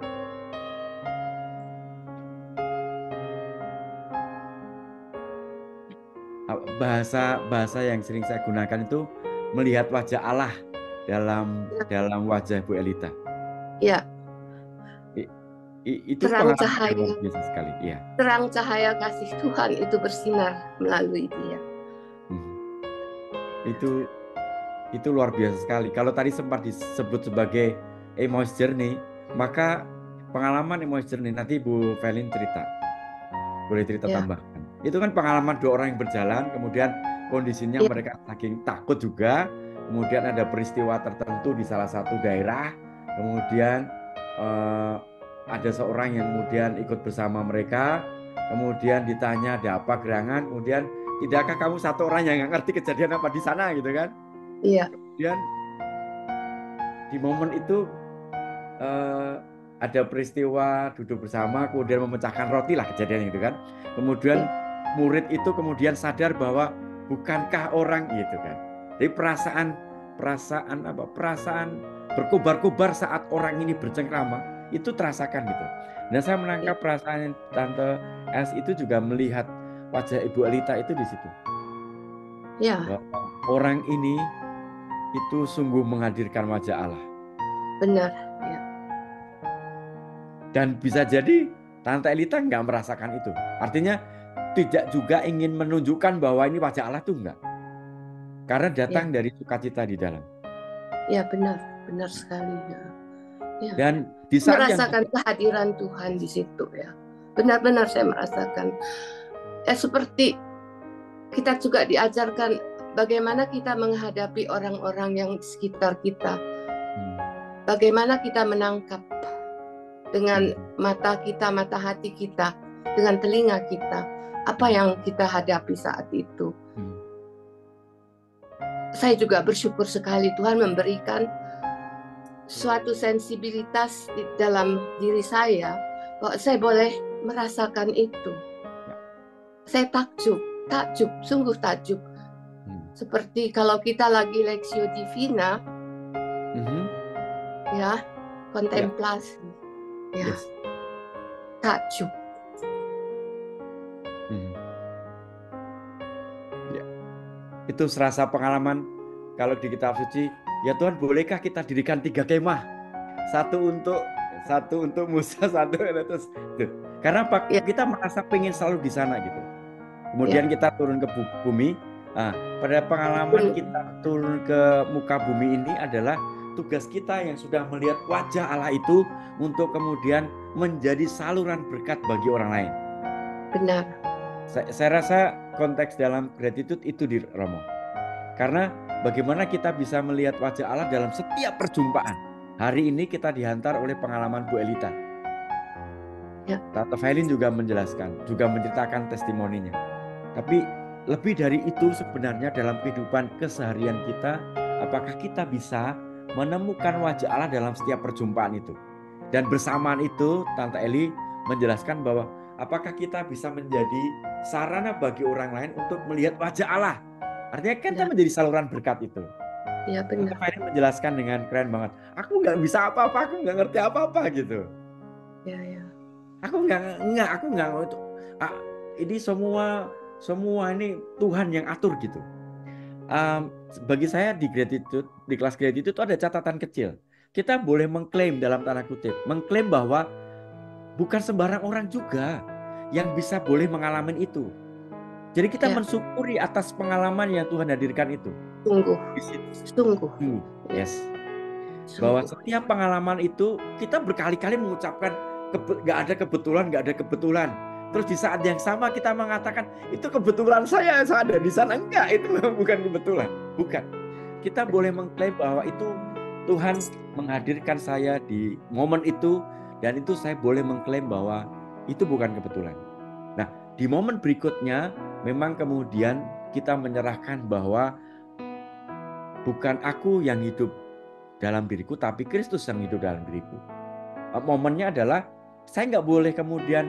bahasa yang sering saya gunakan itu melihat wajah Allah dalam wajah Bu Elita. Ya. Itu terang pengalaman cahaya luar biasa sekali. Ya. Terang cahaya kasih Tuhan itu bersinar melalui dia. Itu luar biasa sekali. Kalau tadi sempat disebut sebagai Emmaus Journey, maka pengalaman Emmaus Journey nanti Bu Velin cerita. Boleh cerita tambahkan. Itu kan pengalaman dua orang yang berjalan, kemudian kondisinya mereka saking takut juga, kemudian ada peristiwa tertentu di salah satu daerah, kemudian ada seorang yang kemudian ikut bersama mereka, kemudian ditanya ada apa gerangan, kemudian tidakkah kamu satu orang yang nggak ngerti kejadian apa di sana gitu kan? Iya. Kemudian di momen itu ada peristiwa duduk bersama, kemudian memecahkan roti lah kejadian itu kan. Kemudian murid itu kemudian sadar bahwa bukankah orang gitu kan. Jadi perasaan berkobar-kobar saat orang ini bercengkrama itu terasakan gitu. Dan saya menangkap perasaan Tante Els itu juga melihat wajah Ibu Elita itu di situ. Ya. Bahwa orang ini itu sungguh menghadirkan wajah Allah. Benar. Ya. Dan bisa jadi Tante Elita nggak merasakan itu. Artinya tidak juga ingin menunjukkan bahwa ini wajah Allah tuh enggak. Karena datang dari sukacita di dalam. Ya, benar sekali ya. Ya. Dan di saat merasakan kehadiran Tuhan di situ ya. Benar-benar saya merasakan. Seperti kita juga diajarkan bagaimana kita menghadapi orang-orang yang di sekitar kita. Bagaimana kita menangkap dengan mata kita, mata hati kita, dengan telinga kita, apa yang kita hadapi saat itu. Saya juga bersyukur sekali Tuhan memberikan suatu sensibilitas di dalam diri saya bahwa saya boleh merasakan itu. Saya takjub, sungguh takjub. Seperti kalau kita lagi Lectio Divina, ya, kontemplasi, ya, takjub. itu serasa pengalaman kalau di kitab suci, ya Tuhan bolehkah kita dirikan 3 kemah? Satu untuk Musa, satu terus. Karena apa? Ya. Kita merasa pengen selalu di sana gitu. Kemudian kita turun ke bumi. Nah, pada pengalaman kita turun ke muka bumi ini adalah tugas kita yang sudah melihat wajah Allah itu untuk kemudian menjadi saluran berkat bagi orang lain. Benar. Saya rasa konteks dalam gratitude itu di Romo. Karena bagaimana kita bisa melihat wajah Allah dalam setiap perjumpaan. Hari ini kita dihantar oleh pengalaman Bu Elita. Ya. Tante Felin juga menjelaskan, juga menceritakan testimoninya. Tapi lebih dari itu sebenarnya dalam kehidupan keseharian kita, apakah kita bisa menemukan wajah Allah dalam setiap perjumpaan itu? Dan bersamaan itu Tante Eli menjelaskan bahwa apakah kita bisa menjadi sarana bagi orang lain untuk melihat wajah Allah? Artinya kan kita menjadi saluran berkat itu. Ya, benar. Tante Eli menjelaskan dengan keren banget. Aku nggak bisa apa-apa, aku nggak ngerti apa-apa gitu. Ya, ya. Aku nggak itu. Ini semua ini Tuhan yang atur gitu. Bagi saya di gratitude, di kelas gratitude itu ada catatan kecil. Kita boleh mengklaim dalam tanda kutip, mengklaim bahwa bukan sembarang orang juga yang bisa boleh mengalami itu. Jadi kita mensyukuri atas pengalaman yang Tuhan hadirkan itu. Sungguh. Yes. Bahwa setiap pengalaman itu kita berkali-kali mengucapkan nggak ada kebetulan. Terus di saat yang sama kita mengatakan itu kebetulan saya ada di sana. Enggak, itu bukan kebetulan. Bukan. Kita boleh mengklaim bahwa itu Tuhan menghadirkan saya di momen itu, dan itu saya boleh mengklaim bahwa itu bukan kebetulan. Nah, di momen berikutnya memang kemudian kita menyerahkan bahwa bukan aku yang hidup dalam diriku, tapi Kristus yang hidup dalam diriku. Momennya adalah saya nggak boleh kemudian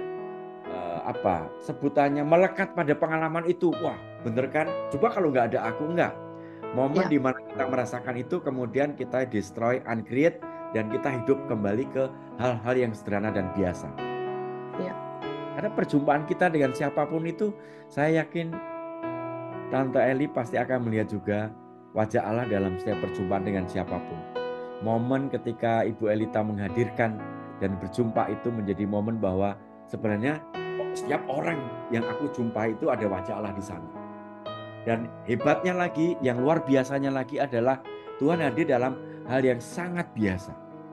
sebutannya melekat pada pengalaman itu. Wah, bener kan? Coba kalau nggak ada aku, enggak. Momen di mana kita merasakan itu, kemudian kita destroy, uncreate, dan kita hidup kembali ke hal-hal yang sederhana dan biasa. Ya. Karena perjumpaan kita dengan siapapun itu, saya yakin Tante Eli pasti akan melihat juga wajah Allah dalam setiap perjumpaan dengan siapapun. Momen ketika Ibu Elita menghadirkan dan berjumpa itu menjadi momen bahwa sebenarnya setiap orang yang aku jumpai itu ada wajah Allah di sana. Dan hebatnya lagi, yang luar biasanya lagi adalah Tuhan hadir dalam hal yang sangat biasa.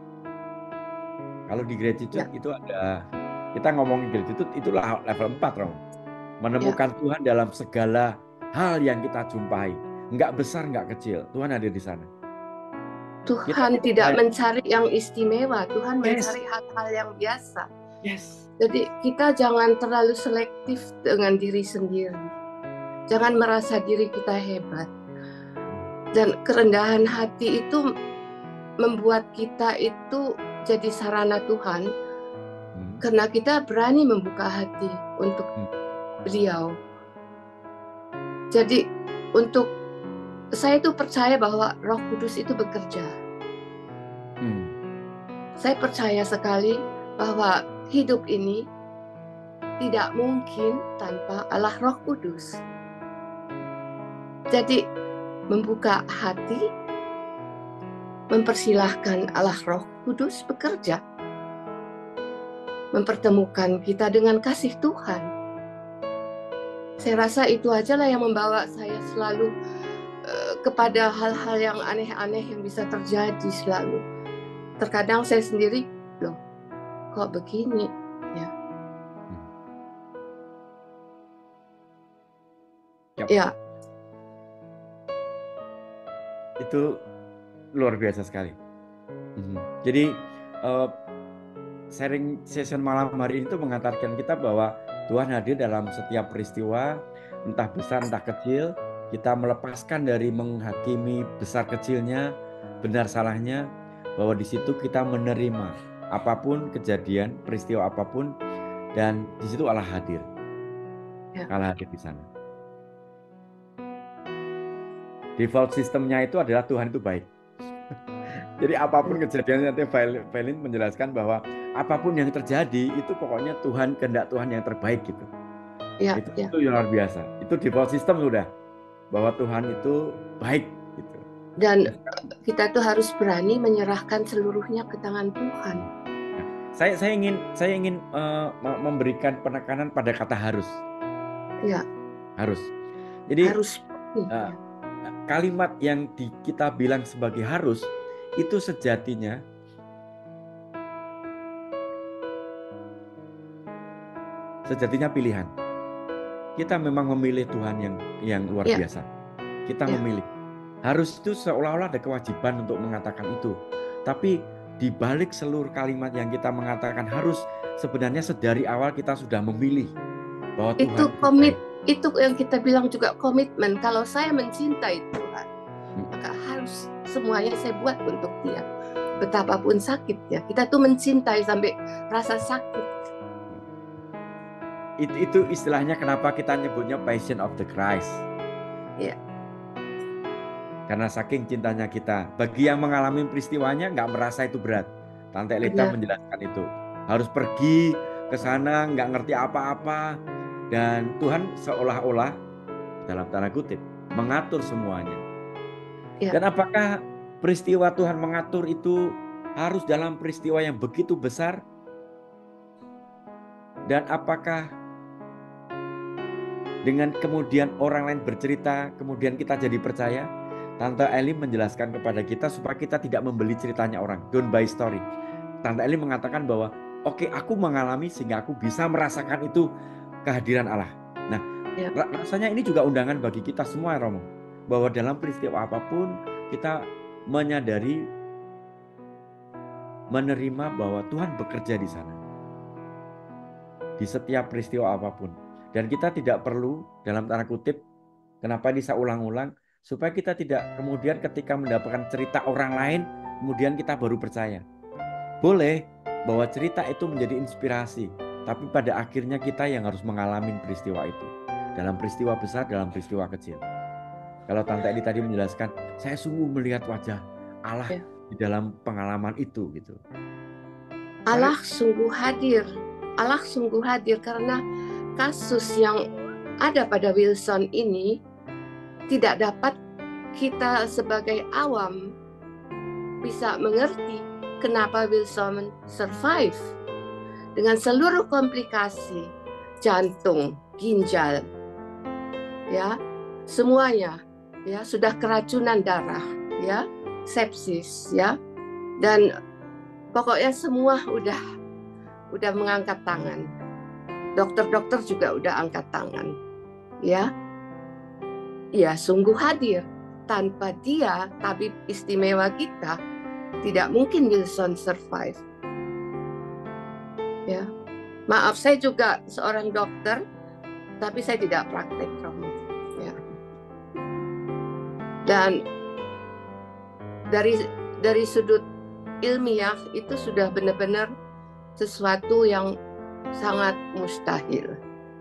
Kalau di gratitude itu ada, kita ngomongin gratitude itulah level 4, Rom. Menemukan Tuhan dalam segala hal yang kita jumpai. Enggak besar, enggak kecil. Tuhan hadir di sana. Tuhan tidak mencari yang istimewa, Tuhan mencari hal-hal yang biasa. Jadi kita jangan terlalu selektif dengan diri sendiri. Jangan merasa diri kita hebat. Dan kerendahan hati itu membuat kita itu jadi sarana Tuhan. Karena kita berani membuka hati untuk Beliau. Jadi untuk saya itu percaya bahwa Roh Kudus itu bekerja. Saya percaya sekali bahwa hidup ini tidak mungkin tanpa Allah Roh Kudus. Jadi membuka hati, mempersilahkan Allah Roh Kudus bekerja, mempertemukan kita dengan kasih Tuhan. Saya rasa itu ajalah yang membawa saya selalu kepada hal-hal yang aneh-aneh yang bisa terjadi selalu. Terkadang saya sendiri, loh, kok begini? Ya. Itu luar biasa sekali. Jadi sharing session malam hari ini itu mengantarkan kita bahwa Tuhan hadir dalam setiap peristiwa, entah besar entah kecil. Kita melepaskan dari menghakimi besar kecilnya, benar salahnya, bahwa di situ kita menerima apapun kejadian, peristiwa apapun, dan di situ Allah hadir. Allah hadir di sana. Default sistemnya itu adalah Tuhan itu baik. Jadi apapun kejadian, nanti Felin menjelaskan bahwa apapun yang terjadi itu pokoknya Tuhan, kehendak Tuhan yang terbaik gitu. Itu luar biasa. Itu default sistem sudah. bahwa Tuhan itu baik gitu. Dan kita tuh harus berani menyerahkan seluruhnya ke tangan Tuhan. Saya ingin memberikan penekanan pada kata harus. Ya, Harus. Jadi harus. kalimat yang kita bilang sebagai harus itu sejatinya pilihan. Kita memang memilih Tuhan yang luar biasa. Kita memilih. Harus itu seolah-olah ada kewajiban untuk mengatakan itu. Tapi di balik seluruh kalimat yang kita mengatakan harus, sebenarnya sedari awal kita sudah memilih bahwa Tuhan itu itu yang kita bilang juga komitmen. Kalau saya mencintai Tuhan, maka harus semuanya saya buat untuk Dia. Betapapun sakitnya, kita tuh mencintai sampai rasa sakit. Itu istilahnya kenapa kita nyebutnya Passion of the Christ. Ya. Karena saking cintanya kita. Bagi yang mengalami peristiwanya nggak merasa itu berat. Tante Elita menjelaskan itu. Harus pergi ke sana nggak ngerti apa-apa. Dan Tuhan seolah-olah dalam tanda kutip mengatur semuanya. Ya. Dan apakah peristiwa Tuhan mengatur itu harus dalam peristiwa yang begitu besar? Dan apakah dengan kemudian orang lain bercerita, kemudian kita jadi percaya? Tante Eli menjelaskan kepada kita supaya kita tidak membeli ceritanya orang. Don't buy story. Tante Eli mengatakan bahwa oke, aku mengalami sehingga aku bisa merasakan itu kehadiran Allah. Nah, rasanya ini juga undangan bagi kita semua, Romo. Bahwa dalam peristiwa apapun kita menyadari, menerima bahwa Tuhan bekerja di sana. Di setiap peristiwa apapun. Dan kita tidak perlu, dalam tanda kutip, kenapa bisa ulang-ulang, supaya kita tidak kemudian ketika mendapatkan cerita orang lain, kemudian kita baru percaya. Boleh bahwa cerita itu menjadi inspirasi, tapi pada akhirnya kita yang harus mengalami peristiwa itu. Dalam peristiwa besar, dalam peristiwa kecil. Kalau Tante Eli tadi menjelaskan, saya sungguh melihat wajah Allah di dalam pengalaman itu gitu. Allah sungguh hadir. Allah sungguh hadir karena kasus yang ada pada Wilson ini tidak dapat kita sebagai awam bisa mengerti kenapa Wilson survive dengan seluruh komplikasi jantung, ginjal, ya semuanya, ya sudah keracunan darah, ya sepsis, ya dan pokoknya semua udah mengangkat tangan, dokter-dokter juga udah angkat tangan, ya. Ya sungguh hadir. Tanpa Dia, tabib istimewa kita, tidak mungkin Wilson survive. Ya, maaf saya juga seorang dokter, tapi saya tidak praktek, Romo. Ya. Dan dari sudut ilmiah itu sudah benar-benar sesuatu yang sangat mustahil.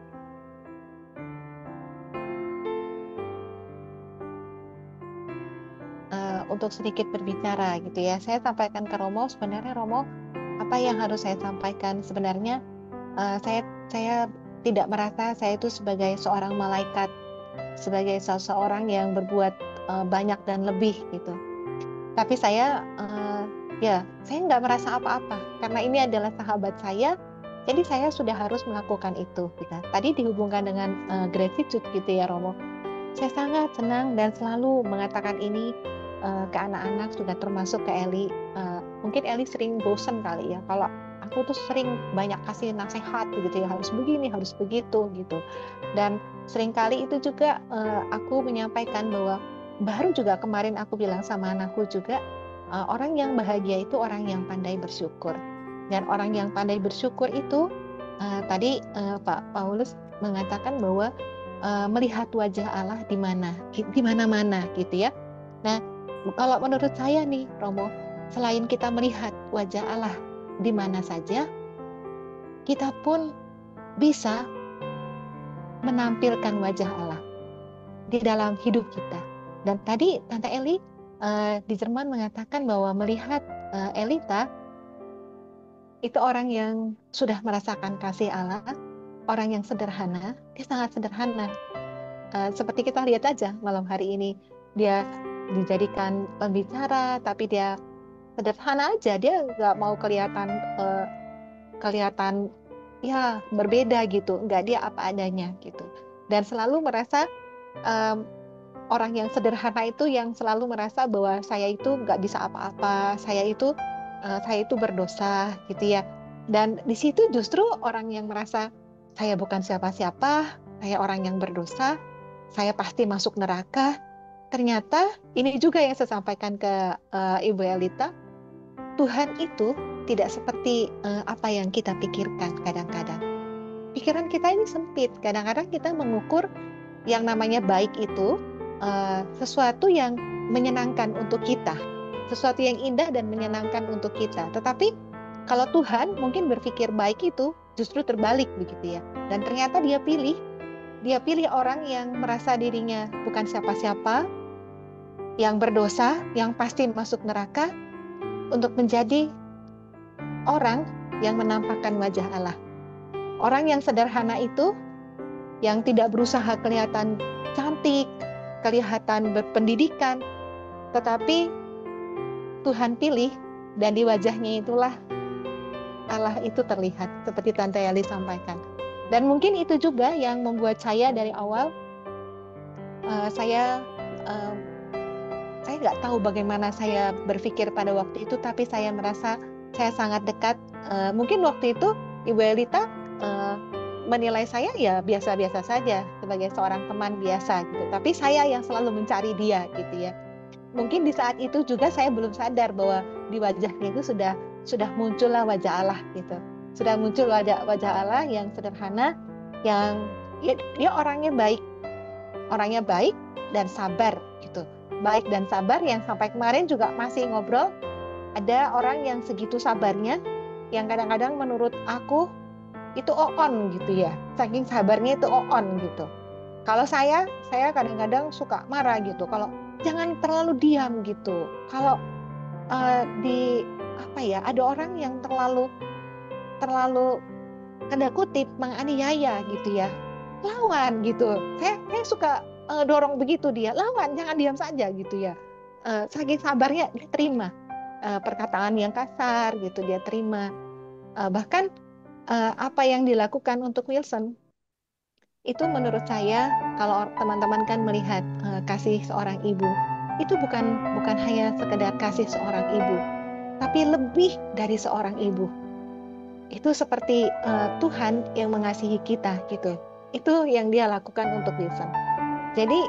Untuk sedikit berbicara gitu ya, saya sampaikan ke Romo, sebenarnya Romo, apa yang harus saya sampaikan sebenarnya, saya tidak merasa saya itu sebagai seorang malaikat, sebagai seseorang yang berbuat banyak dan lebih gitu. Tapi saya nggak merasa apa-apa karena ini adalah sahabat saya, jadi saya sudah harus melakukan itu. Gitu. Tadi dihubungkan dengan gratitude gitu ya Romo. Saya sangat senang dan selalu mengatakan ini ke anak-anak, juga termasuk ke Eli. Mungkin Eli sering bosan kali ya kalau aku tuh sering banyak kasih nasihat gitu ya, harus begini, harus begitu gitu. Dan seringkali itu juga aku menyampaikan bahwa baru juga kemarin aku bilang sama anakku juga, orang yang bahagia itu orang yang pandai bersyukur. Dan orang yang pandai bersyukur itu tadi Pak Paulus mengatakan bahwa melihat wajah Allah di mana-mana gitu ya. Nah, kalau menurut saya nih Romo, selain kita melihat wajah Allah di mana saja, kita pun bisa menampilkan wajah Allah di dalam hidup kita. Dan tadi Tante Eli di Jerman mengatakan bahwa melihat Elita itu orang yang sudah merasakan kasih Allah, orang yang sederhana, dia sangat sederhana. seperti kita lihat aja malam hari ini, dia dijadikan pembicara, tapi dia sederhana aja, dia nggak mau kelihatan ya berbeda gitu, nggak, dia apa adanya gitu. Dan selalu merasa orang yang sederhana itu yang selalu merasa bahwa saya itu nggak bisa apa-apa, saya itu berdosa gitu ya. Dan di situ justru orang yang merasa saya bukan siapa-siapa, saya orang yang berdosa, saya pasti masuk neraka. Ternyata ini juga yang saya sampaikan ke Ibu Elita, Tuhan itu tidak seperti apa yang kita pikirkan kadang-kadang. Pikiran kita ini sempit. Kadang-kadang kita mengukur yang namanya baik itu sesuatu yang menyenangkan untuk kita, sesuatu yang indah dan menyenangkan untuk kita. Tetapi kalau Tuhan mungkin berpikir baik itu justru terbalik begitu ya. Dan ternyata dia pilih orang yang merasa dirinya bukan siapa-siapa, yang berdosa, yang pasti masuk neraka, untuk menjadi orang yang menampakkan wajah Allah. Orang yang sederhana itu, yang tidak berusaha kelihatan cantik, kelihatan berpendidikan, tetapi Tuhan pilih, dan di wajahnya itulah Allah itu terlihat, seperti Tante Eli sampaikan. Dan mungkin itu juga yang membuat saya dari awal, saya nggak tahu bagaimana saya berpikir pada waktu itu, tapi saya merasa saya sangat dekat. Mungkin waktu itu Ibu Elita menilai saya ya biasa-biasa saja, sebagai seorang teman biasa gitu. Tapi saya yang selalu mencari dia gitu ya. Mungkin di saat itu juga saya belum sadar bahwa di wajahnya itu sudah muncullah wajah Allah gitu. Sudah muncul wajah Allah yang sederhana, yang dia orangnya baik dan sabar gitu. Baik dan sabar, yang sampai kemarin juga masih ngobrol, ada orang yang segitu sabarnya, yang kadang-kadang menurut aku itu on gitu ya, saking sabarnya itu on gitu. Kalau saya kadang-kadang suka marah gitu, kalau jangan terlalu diam gitu. Kalau ada orang yang terlalu tanda kutip menganiaya gitu ya, lawan gitu. Saya suka dorong begitu dia, lawan, jangan diam saja gitu ya. Saking sabarnya dia terima perkataan yang kasar gitu, dia terima. Bahkan apa yang dilakukan untuk Wilson itu menurut saya, kalau teman-teman kan melihat kasih seorang ibu, itu bukan hanya sekedar kasih seorang ibu, tapi lebih dari seorang ibu. Itu seperti Tuhan yang mengasihi kita gitu. Itu yang dia lakukan untuk Wilson. Jadi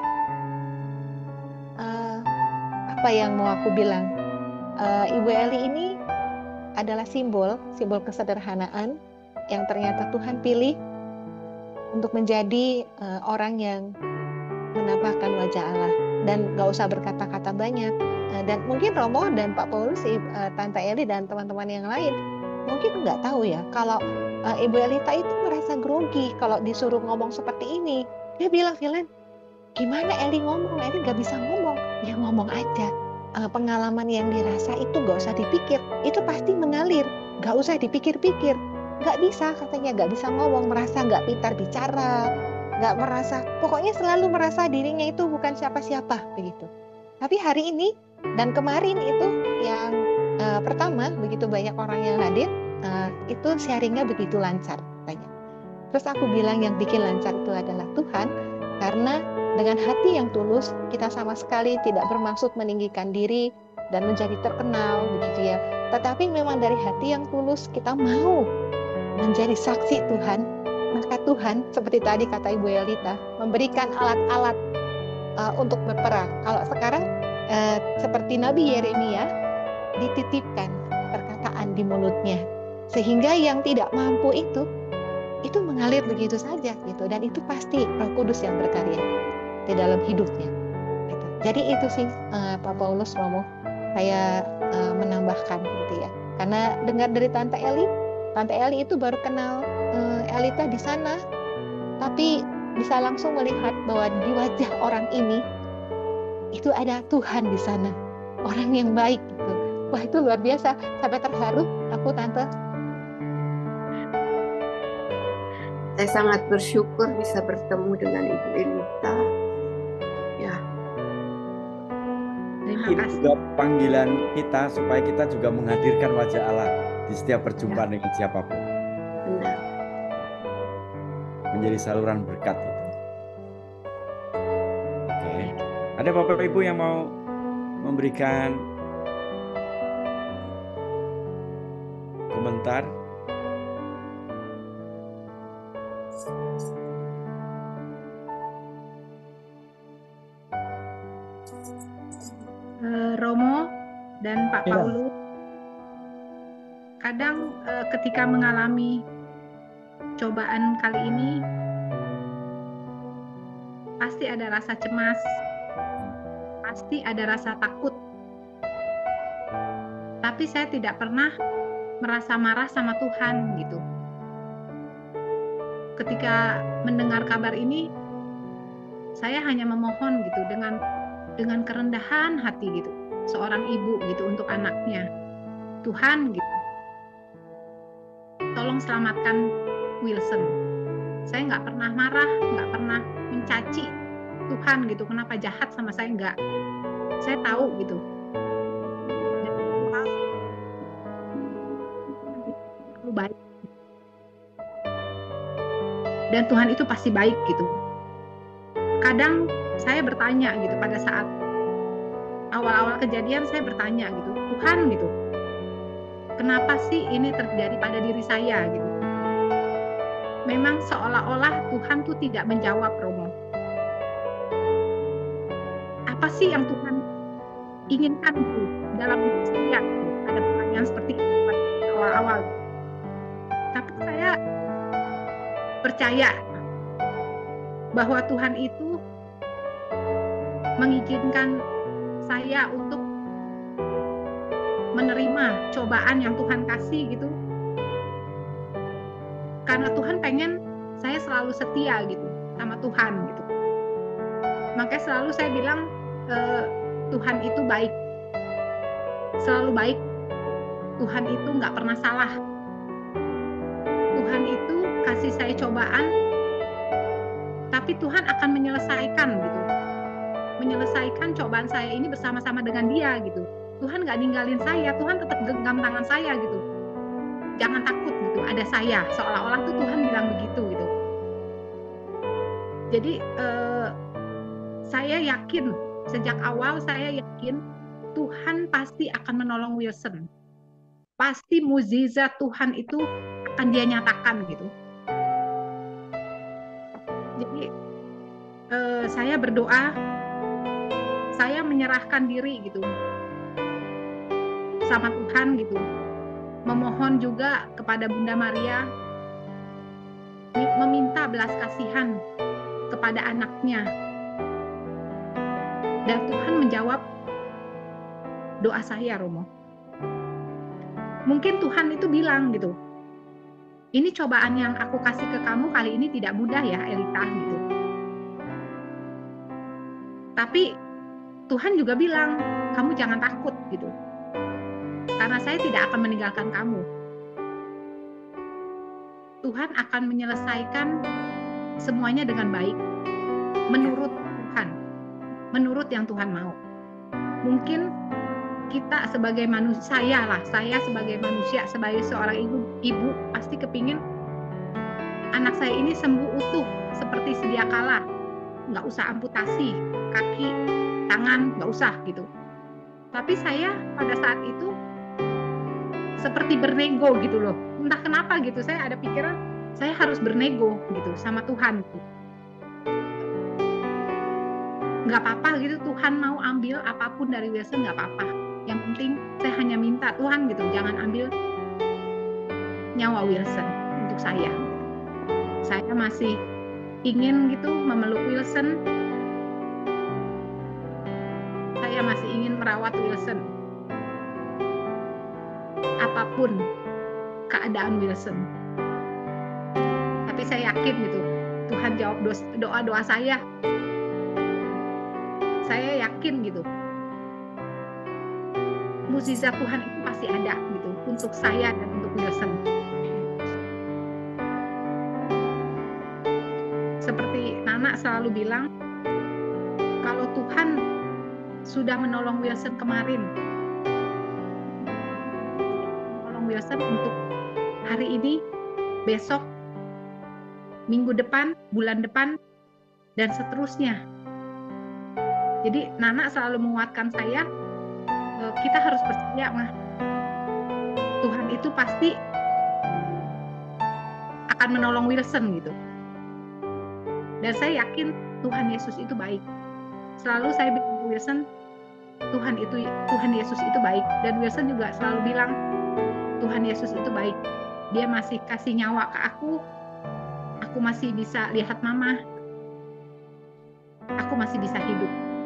apa yang mau aku bilang, Ibu Eli ini adalah simbol kesederhanaan yang ternyata Tuhan pilih untuk menjadi orang yang menampakkan wajah Allah, dan gak usah berkata-kata banyak. Dan mungkin Romo dan Pak Paulus, Tante Eli dan teman-teman yang lain mungkin nggak tahu ya, kalau Ibu Elita itu merasa grogi kalau disuruh ngomong seperti ini. Dia bilang, Vilen, gimana Eli ngomong? Eli nggak bisa ngomong. Ya ngomong aja. Pengalaman yang dirasa itu nggak usah dipikir, itu pasti mengalir. Nggak usah dipikir-pikir. Nggak bisa, katanya nggak bisa ngomong, merasa nggak pintar bicara, nggak merasa, pokoknya selalu merasa dirinya itu bukan siapa-siapa begitu. Tapi hari ini dan kemarin itu yang pertama, begitu banyak orang yang hadir, itu sharingnya begitu lancar katanya. Terus aku bilang yang bikin lancar itu adalah Tuhan, karena dengan hati yang tulus, kita sama sekali tidak bermaksud meninggikan diri dan menjadi terkenal begitu ya. Tetapi memang dari hati yang tulus kita mau menjadi saksi Tuhan, maka Tuhan seperti tadi kata Ibu Elita memberikan alat-alat untuk berperang. Kalau sekarang seperti Nabi Yeremia dititipkan perkataan di mulutnya, sehingga yang tidak mampu itu mengalir begitu saja gitu, dan itu pasti Roh Kudus yang berkarya di dalam hidupnya gitu. Jadi itu sih Pak Paulus, Romo, saya menambahkan gitu ya, karena dengar dari Tante Eli itu baru kenal Elita di sana, tapi bisa langsung melihat bahwa di wajah orang ini itu ada Tuhan di sana, orang yang baik gitu. Wah, itu luar biasa, sampai terharu aku, Tante. Saya sangat bersyukur bisa bertemu dengan Ibu Elita. Ya, Terima Ini kasih. juga panggilan kita supaya kita juga menghadirkan wajah Allah di setiap perjumpaan dengan siapapun. benar. Menjadi saluran berkat itu. Oke. Ada Bapak Ibu yang mau memberikan komentar? Romo dan Pak Iya. Paulus, kadang ketika mengalami cobaan kali ini pasti ada rasa cemas, pasti ada rasa takut. Tapi saya tidak pernah merasa marah sama Tuhan gitu. Ketika mendengar kabar ini, saya hanya memohon gitu dengan kerendahan hati gitu, seorang ibu gitu untuk anaknya. Tuhan gitu, tolong selamatkan Wilson. Saya nggak pernah marah, nggak pernah mencaci Tuhan gitu, kenapa jahat sama saya, nggak. Saya tahu gitu. Dan Tuhan itu baik. Dan Tuhan itu pasti baik gitu. Kadang saya bertanya gitu, pada saat awal-awal kejadian saya bertanya gitu, Tuhan gitu, kenapa sih ini terjadi pada diri saya gitu. Memang seolah-olah Tuhan tuh tidak menjawab, Romo. Apa sih yang Tuhan inginkan gitu dalam hidup saya? Ada pertanyaan seperti itu pada awal-awal. Tapi saya percaya bahwa Tuhan itu mengizinkan saya untuk menerima cobaan yang Tuhan kasih gitu, karena Tuhan pengen saya selalu setia gitu sama Tuhan gitu. Makanya selalu saya bilang Tuhan itu baik, selalu baik. Tuhan itu nggak pernah salah. Tuhan itu kasih saya cobaan, tapi Tuhan akan menyelesaikan gitu. Menyelesaikan cobaan saya ini bersama-sama dengan Dia gitu. Tuhan nggak ninggalin saya, Tuhan tetap genggam tangan saya gitu. Jangan takut gitu, ada saya. Seolah-olah tuh Tuhan bilang begitu gitu. Jadi saya yakin, sejak awal saya yakin Tuhan pasti akan menolong Wilson. Pasti mukjizat Tuhan itu akan Dia nyatakan gitu. Jadi saya berdoa, saya menyerahkan diri gitu sama Tuhan gitu, memohon juga kepada Bunda Maria, meminta belas kasihan kepada anaknya, dan Tuhan menjawab doa saya, Romo. Mungkin Tuhan itu bilang gitu, ini cobaan yang aku kasih ke kamu kali ini tidak mudah ya, Elita gitu. Tapi Tuhan juga bilang, kamu jangan takut gitu. Karena saya tidak akan meninggalkan kamu. Tuhan akan menyelesaikan semuanya dengan baik. Menurut Tuhan. Menurut yang Tuhan mau. Mungkin kita sebagai manusia, saya sebagai manusia, sebagai seorang ibu pasti kepingin anak saya ini sembuh utuh seperti sedia kala. Nggak usah amputasi kaki, tangan, nggak usah gitu. Tapi saya pada saat itu seperti bernego gitu loh. Entah kenapa gitu, saya ada pikiran saya harus bernego gitu sama Tuhan. Nggak apa-apa gitu, Tuhan mau ambil apapun dari Wilson nggak apa-apa. Yang penting saya hanya minta Tuhan gitu, jangan ambil nyawa Wilson untuk saya. Saya masih ingin gitu memeluk Wilson. Saya masih ingin merawat Wilson. Apapun keadaan Wilson. Tapi saya yakin gitu, Tuhan jawab doa-doa saya. Saya yakin gitu. Mukjizat Tuhan itu pasti ada gitu untuk saya dan untuk Wilson. seperti Nana selalu bilang, kalau Tuhan sudah menolong Wilson kemarin, menolong Wilson untuk hari ini, besok, minggu depan, bulan depan, dan seterusnya. Jadi Nana selalu menguatkan saya, kita harus percaya, Mah, Tuhan itu pasti akan menolong Wilson gitu. Dan saya yakin Tuhan Yesus itu baik. Selalu saya bilang ke Wilson, Tuhan Yesus itu baik. Dan Wilson juga selalu bilang, Tuhan Yesus itu baik. Dia masih kasih nyawa ke aku masih bisa lihat mama, aku masih bisa hidup.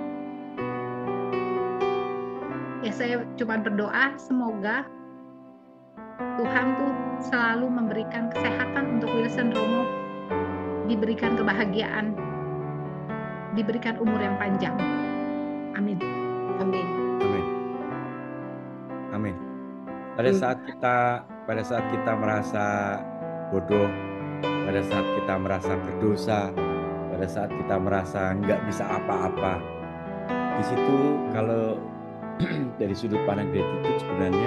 Ya saya cuma berdoa semoga Tuhan tuh selalu memberikan kesehatan untuk Wilson Romo, diberikan kebahagiaan, diberikan umur yang panjang. Amin. Amin. Amin. Amin. Pada saat kita merasa bodoh, pada saat kita merasa berdosa, pada saat kita merasa nggak bisa apa-apa, di situ kalau dari sudut pandang gratitude sebenarnya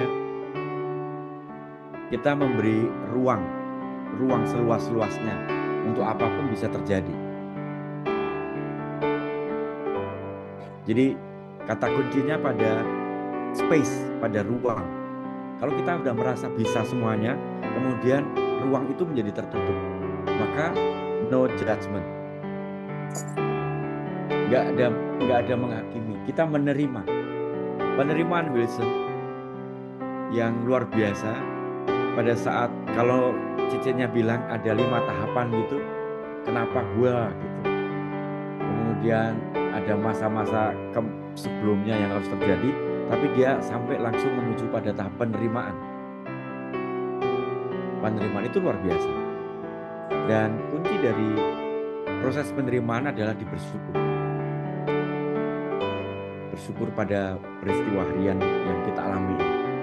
kita memberi ruang seluas-luasnya untuk apapun bisa terjadi. Jadi kata kuncinya pada space, pada ruang. Kalau kita sudah merasa bisa semuanya, kemudian ruang itu menjadi tertutup, maka no judgment. Nggak ada menghakimi. Kita menerima. Penerimaan Wilson yang luar biasa. Pada saat kalau cicitnya bilang ada 5 tahapan gitu, kenapa gua gitu. Kemudian ada masa-masa sebelumnya yang harus terjadi, tapi dia sampai langsung menuju pada tahap penerimaan. Penerimaan itu luar biasa. Dan kunci dari proses penerimaan adalah bersyukur. Bersyukur pada peristiwa harian yang kita alami.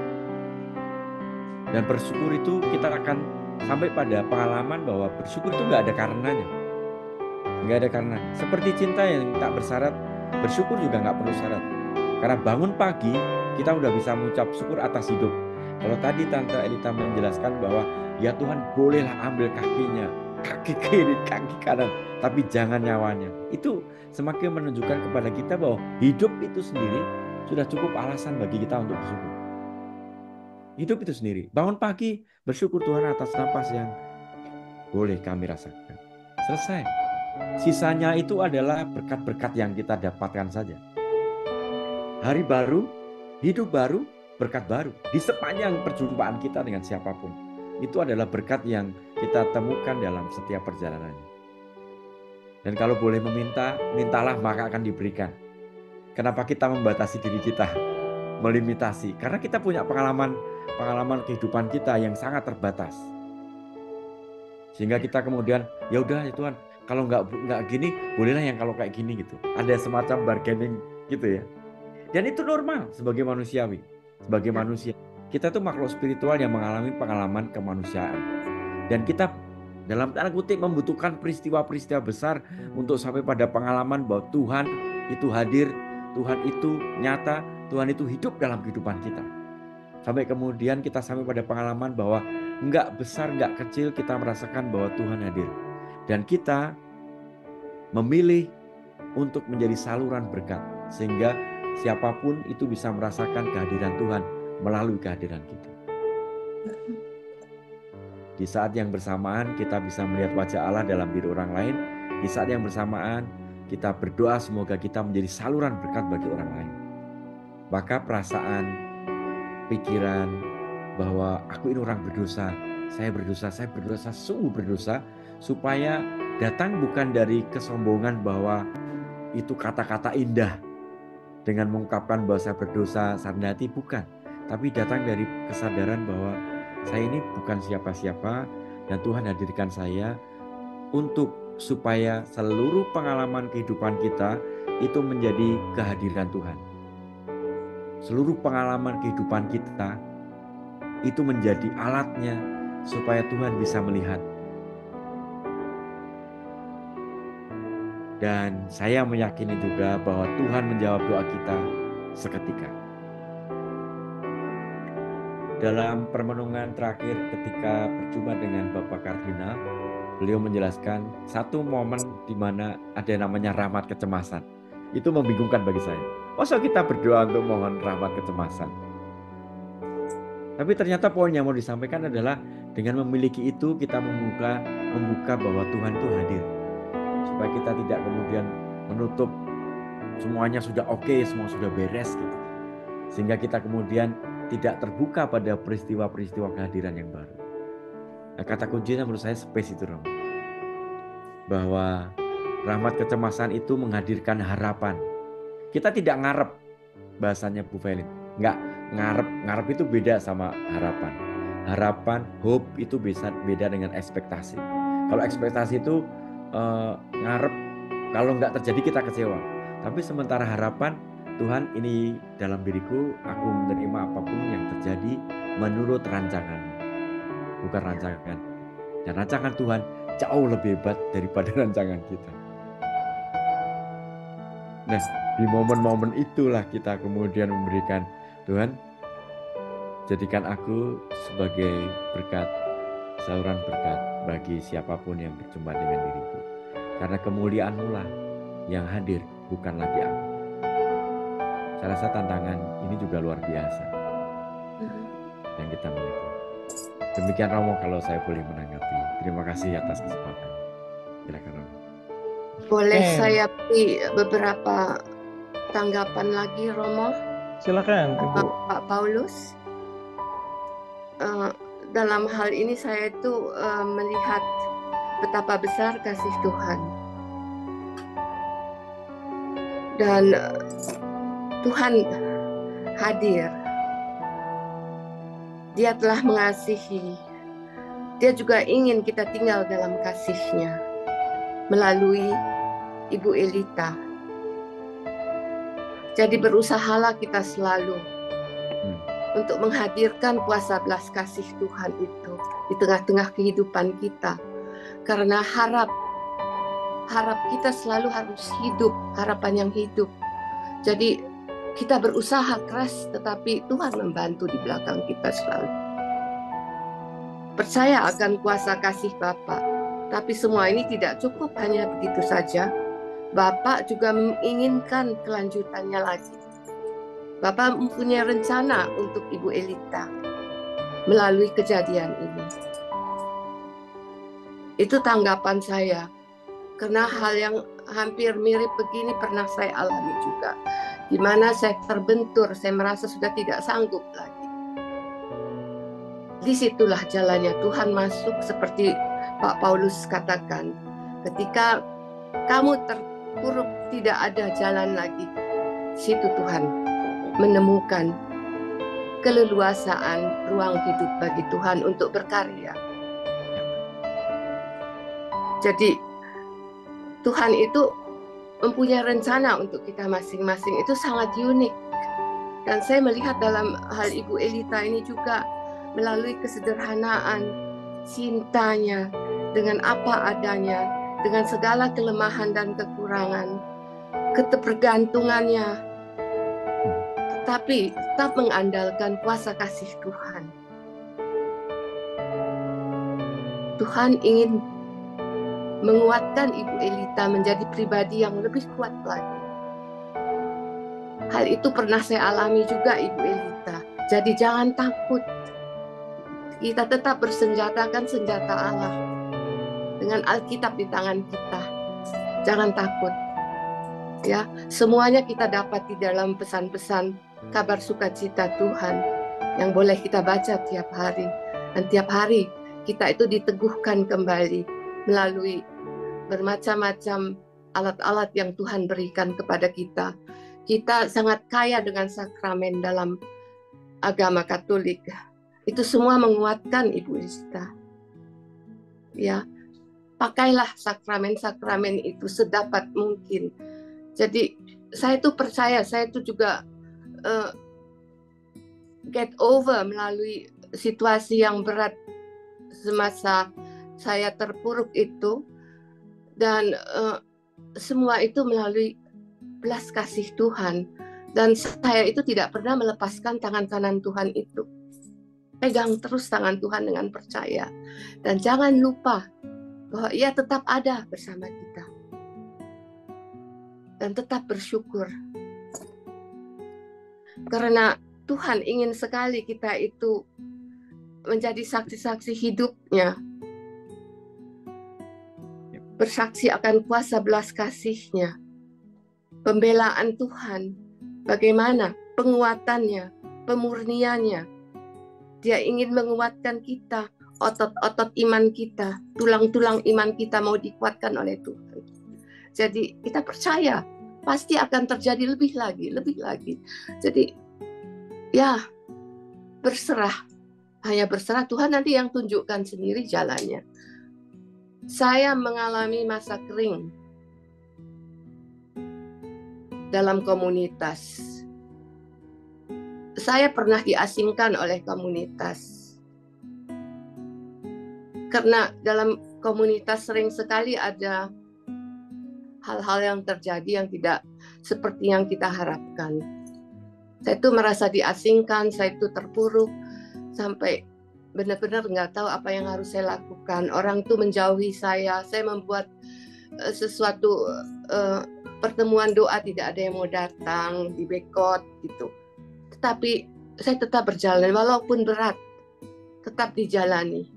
Dan bersyukur itu kita akan sampai pada pengalaman bahwa bersyukur itu nggak ada karenanya. Nggak ada karena. Seperti cinta yang tak bersyarat, bersyukur juga nggak perlu syarat. Karena bangun pagi, kita udah bisa mengucap syukur atas hidup. Kalau tadi Tante Elita menjelaskan bahwa ya Tuhan bolehlah ambil kakinya, kaki kiri, kaki kanan, tapi jangan nyawanya. Itu semakin menunjukkan kepada kita bahwa hidup itu sendiri sudah cukup alasan bagi kita untuk bersyukur. Hidup itu sendiri. Bangun pagi, bersyukur Tuhan atas napas yang boleh kami rasakan. Selesai. Sisanya itu adalah berkat-berkat yang kita dapatkan saja. Hari baru, hidup baru, berkat baru. Di sepanjang perjumpaan kita dengan siapapun. Itu adalah berkat yang kita temukan dalam setiap perjalanannya. Dan kalau boleh meminta, mintalah maka akan diberikan. Kenapa kita membatasi diri kita? Melimitasi. Karena kita punya pengalaman kehidupan kita yang sangat terbatas. Sehingga kita kemudian, ya udah ya Tuhan, kalau nggak gini, bolehlah yang kalau kayak gini gitu. Ada semacam bargaining gitu ya. Dan itu normal sebagai manusiawi. Sebagai manusia, kita tuh makhluk spiritual yang mengalami pengalaman kemanusiaan. Dan kita dalam tanda kutip membutuhkan peristiwa-peristiwa besar untuk sampai pada pengalaman bahwa Tuhan itu hadir, Tuhan itu nyata, Tuhan itu hidup dalam kehidupan kita. Sampai kemudian kita sampai pada pengalaman bahwa enggak besar, enggak kecil, kita merasakan bahwa Tuhan hadir. Dan kita memilih untuk menjadi saluran berkat. Sehingga siapapun itu bisa merasakan kehadiran Tuhan melalui kehadiran kita. Di saat yang bersamaan kita bisa melihat wajah Allah dalam diri orang lain. Di saat yang bersamaan kita berdoa semoga kita menjadi saluran berkat bagi orang lain. Maka perasaan, pikiran bahwa aku ini orang berdosa, saya berdosa, sungguh berdosa, supaya datang bukan dari kesombongan bahwa itu kata-kata indah dengan mengungkapkan bahwa saya berdosa, saya rendah hati, bukan. Tapi datang dari kesadaran bahwa saya ini bukan siapa-siapa dan Tuhan hadirkan saya untuk supaya seluruh pengalaman kehidupan kita itu menjadi kehadiran Tuhan. Seluruh pengalaman kehidupan kita itu menjadi alatnya supaya Tuhan bisa melihat. Dan saya meyakini juga bahwa Tuhan menjawab doa kita seketika. Dalam permenungan terakhir ketika berjumpa dengan Bapak Kardinal, beliau menjelaskan satu momen di mana ada yang namanya rahmat kecemasan. Itu membingungkan bagi saya. Masa kita berdoa untuk mohon rahmat kecemasan? Tapi ternyata poin yang mau disampaikan adalah dengan memiliki itu kita membuka bahwa Tuhan itu hadir. Supaya kita tidak kemudian menutup semuanya sudah oke, semua sudah beres gitu. Sehingga kita kemudian tidak terbuka pada peristiwa-peristiwa kehadiran yang baru. Nah, kata kuncinya menurut saya space itu, Romo. Bahwa rahmat kecemasan itu menghadirkan harapan. Kita tidak ngarep, bahasanya Bu Felin. Enggak, ngarep itu beda sama harapan. Harapan, hope itu beda dengan ekspektasi. Kalau ekspektasi itu ngarep, kalau enggak terjadi kita kecewa. Tapi sementara harapan, Tuhan, ini dalam diriku, aku menerima apapun yang terjadi menurut rancangan-Mu, bukan rancangan. Dan rancangan Tuhan jauh lebih hebat daripada rancangan kita. Nah, di momen-momen itulah kita kemudian memberikan, Tuhan, jadikan aku sebagai berkat, saluran berkat bagi siapapun yang berjumpa dengan diriku. Karena kemuliaan-Mu lah yang hadir, bukan lagi aku. Saya rasa tantangan ini juga luar biasa yang kita miliki. Demikian Romo kalau saya boleh menanggapi. Terima kasih atas kesempatan. Silakan Romo. Boleh saya beri beberapa tanggapan lagi, Romo? Silakan, Ibu. Pak Paulus. Dalam hal ini saya itu melihat betapa besar kasih Tuhan. Dan Tuhan hadir. Dia telah mengasihi. Dia juga ingin kita tinggal dalam kasih-Nya melalui Ibu Elita. Jadi berusahalah kita selalu untuk menghadirkan kuasa belas kasih Tuhan itu di tengah-tengah kehidupan kita. Karena harap kita selalu harus hidup, harapan yang hidup. Jadi kita berusaha keras, tetapi Tuhan membantu di belakang kita selalu. Percaya akan kuasa kasih Bapa. Tapi semua ini tidak cukup hanya begitu saja. Bapak juga menginginkan kelanjutannya lagi. Bapak mempunyai rencana untuk Ibu Elita melalui kejadian ini. Itu tanggapan saya. Karena hal yang hampir mirip begini pernah saya alami juga. Di mana saya terbentur, saya merasa sudah tidak sanggup lagi. Disitulah jalannya Tuhan masuk seperti Pak Paulus katakan. Ketika kamu terpuruk, tidak ada jalan lagi. Situ Tuhan menemukan keleluasaan ruang hidup bagi Tuhan untuk berkarya. Jadi Tuhan itu mempunyai rencana untuk kita masing-masing, itu sangat unik. Dan saya melihat dalam hal Ibu Elita ini juga melalui kesederhanaan, cintanya dengan apa adanya, dengan segala kelemahan dan kekurangan, ketergantungannya, tetapi tetap mengandalkan kuasa kasih Tuhan. Tuhan ingin menguatkan Ibu Elita menjadi pribadi yang lebih kuat lagi. Hal itu pernah saya alami juga, Ibu Elita. Jadi jangan takut. Kita tetap bersenjatakan senjata Allah dengan Alkitab di tangan kita. Jangan takut. Ya, semuanya kita dapat di dalam pesan-pesan kabar sukacita Tuhan yang boleh kita baca tiap hari. Dan tiap hari kita itu diteguhkan kembali melalui bermacam-macam alat-alat yang Tuhan berikan kepada kita. Kita sangat kaya dengan sakramen dalam agama Katolik. Itu semua menguatkan Ibu Elita. Ya, pakailah sakramen-sakramen itu sedapat mungkin. Jadi saya itu percaya, saya itu juga get over melalui situasi yang berat semasa saya terpuruk itu. Dan semua itu melalui belas kasih Tuhan. Dan saya itu tidak pernah melepaskan tangan kanan Tuhan itu. Pegang terus tangan Tuhan dengan percaya. Dan jangan lupa bahwa Ia tetap ada bersama kita. Dan tetap bersyukur. Karena Tuhan ingin sekali kita itu menjadi saksi-saksi hidupnya. Bersaksi akan kuasa belas kasih-Nya. Pembelaan Tuhan, bagaimana penguatannya, pemurniannya. Dia ingin menguatkan kita, otot-otot iman kita, tulang-tulang iman kita mau dikuatkan oleh Tuhan. Jadi kita percaya, pasti akan terjadi lebih lagi. Jadi ya berserah, hanya berserah, Tuhan nanti yang tunjukkan sendiri jalannya. Saya mengalami masa kering dalam komunitas. Saya pernah diasingkan oleh komunitas. Karena dalam komunitas sering sekali ada hal-hal yang terjadi yang tidak seperti yang kita harapkan. Saya itu merasa diasingkan, saya itu terpuruk, sampai benar-benar nggak tahu apa yang harus saya lakukan. Orang itu menjauhi saya membuat sesuatu pertemuan doa tidak ada yang mau datang, dibekot gitu. Tetapi saya tetap berjalan walaupun berat, tetap dijalani.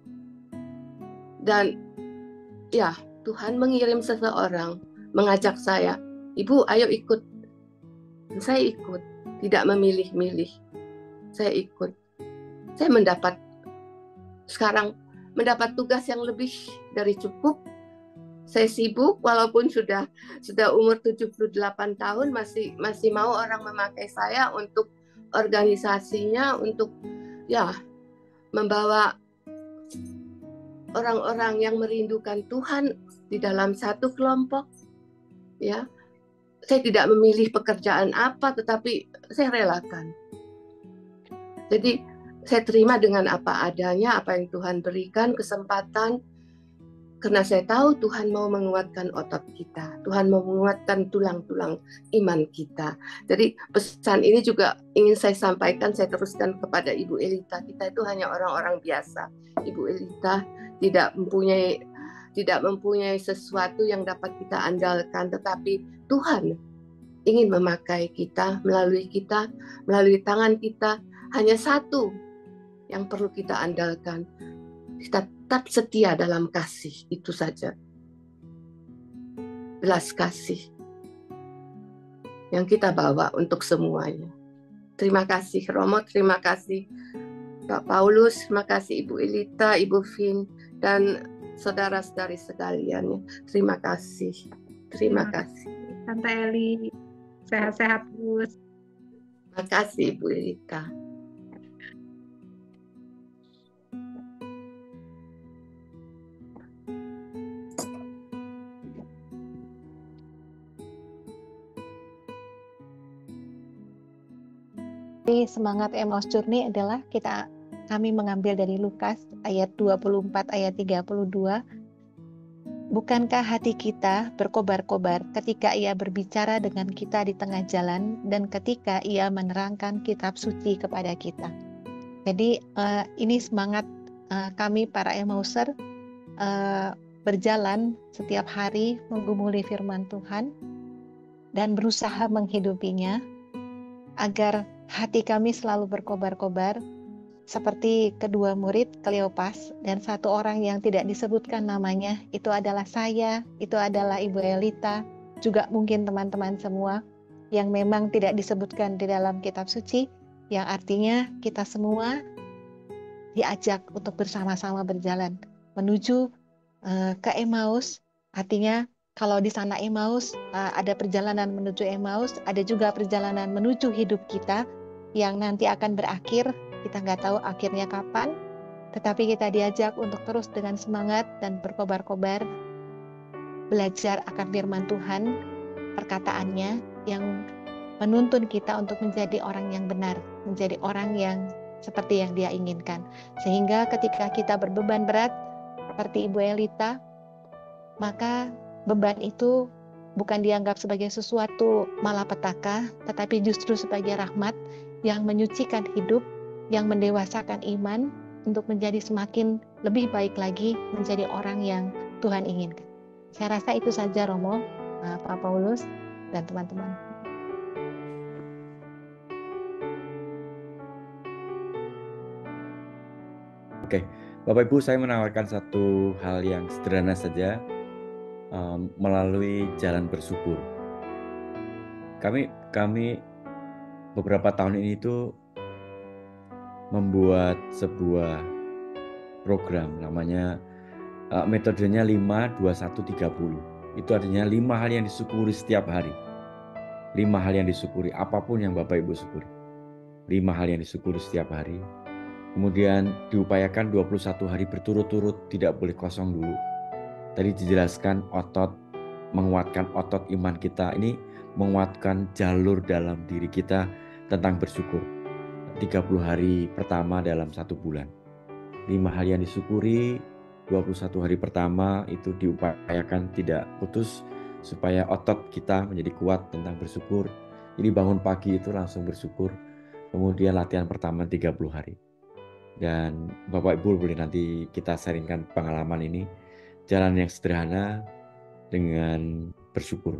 Dan ya, Tuhan mengirim seseorang mengajak saya, "Ibu, ayo ikut." Dan saya ikut, tidak memilih-milih. Saya ikut. Saya sekarang mendapat tugas yang lebih dari cukup. Saya sibuk walaupun sudah umur 78 tahun masih mau orang memakai saya untuk organisasinya, untuk ya membawa orang-orang yang merindukan Tuhan di dalam satu kelompok. Ya. Saya tidak memilih pekerjaan apa, tetapi saya relakan. Jadi saya terima dengan apa adanya, apa yang Tuhan berikan, kesempatan. Karena saya tahu Tuhan mau menguatkan otot kita. Tuhan mau menguatkan tulang-tulang iman kita. Jadi pesan ini juga ingin saya sampaikan, saya teruskan kepada Ibu Elita. Kita itu hanya orang-orang biasa. Ibu Elita tidak mempunyai sesuatu yang dapat kita andalkan. Tetapi Tuhan ingin memakai kita, melalui tangan kita. Hanya satu yang perlu kita andalkan. Kita tetap setia dalam kasih, itu saja. Belas kasih yang kita bawa untuk semuanya. Terima kasih Romo, terima kasih Pak Paulus, terima kasih Ibu Elita, Ibu Vin, dan saudara-saudari sekalian. Terima kasih. Terima kasih. Tante Eli, sehat-sehat terus. Terima kasih Ibu Elita. Semangat Emmaus Journey adalah kami mengambil dari Lukas ayat 24 ayat 32. Bukankah hati kita berkobar-kobar ketika Ia berbicara dengan kita di tengah jalan dan ketika Ia menerangkan kitab suci kepada kita. Jadi ini semangat kami para Emmauser berjalan setiap hari menggumuli firman Tuhan dan berusaha menghidupinya agar hati kami selalu berkobar-kobar seperti kedua murid Kleopas dan satu orang yang tidak disebutkan namanya, itu adalah saya, itu adalah Ibu Elita, juga mungkin teman-teman semua yang memang tidak disebutkan di dalam kitab suci, yang artinya kita semua diajak untuk bersama-sama berjalan menuju ke Emmaus. Artinya kalau di sana Emmaus, ada perjalanan menuju Emmaus, ada juga perjalanan menuju hidup kita yang nanti akan berakhir. Kita nggak tahu akhirnya kapan, tetapi kita diajak untuk terus dengan semangat dan berkobar-kobar, belajar akan firman Tuhan, perkataannya yang menuntun kita untuk menjadi orang yang benar, menjadi orang yang seperti yang Dia inginkan. Sehingga ketika kita berbeban berat, seperti Ibu Elita, maka beban itu bukan dianggap sebagai sesuatu malapetaka, tetapi justru sebagai rahmat yang menyucikan hidup, yang mendewasakan iman untuk menjadi semakin lebih baik lagi, menjadi orang yang Tuhan inginkan. Saya rasa itu saja, Romo, Pak Paulus, dan teman-teman. Oke, Bapak Ibu, saya menawarkan satu hal yang sederhana saja melalui jalan bersyukur. Kami beberapa tahun ini itu membuat sebuah program, namanya metodenya 5-21-30. Itu artinya 5 hal yang disyukuri setiap hari. 5 hal yang disyukuri, apapun yang Bapak Ibu syukuri. 5 hal yang disyukuri setiap hari. Kemudian diupayakan 21 hari berturut-turut, tidak boleh kosong dulu. Tadi dijelaskan menguatkan otot iman kita, ini menguatkan jalur dalam diri kita tentang bersyukur. 30 hari pertama dalam 1 bulan. 5 hal yang disyukuri, 21 hari pertama itu diupayakan tidak putus supaya otot kita menjadi kuat tentang bersyukur. Jadi bangun pagi itu langsung bersyukur. Kemudian latihan pertama 30 hari. Dan Bapak Ibu boleh nanti kita sharingkan pengalaman ini, jalan yang sederhana dengan bersyukur.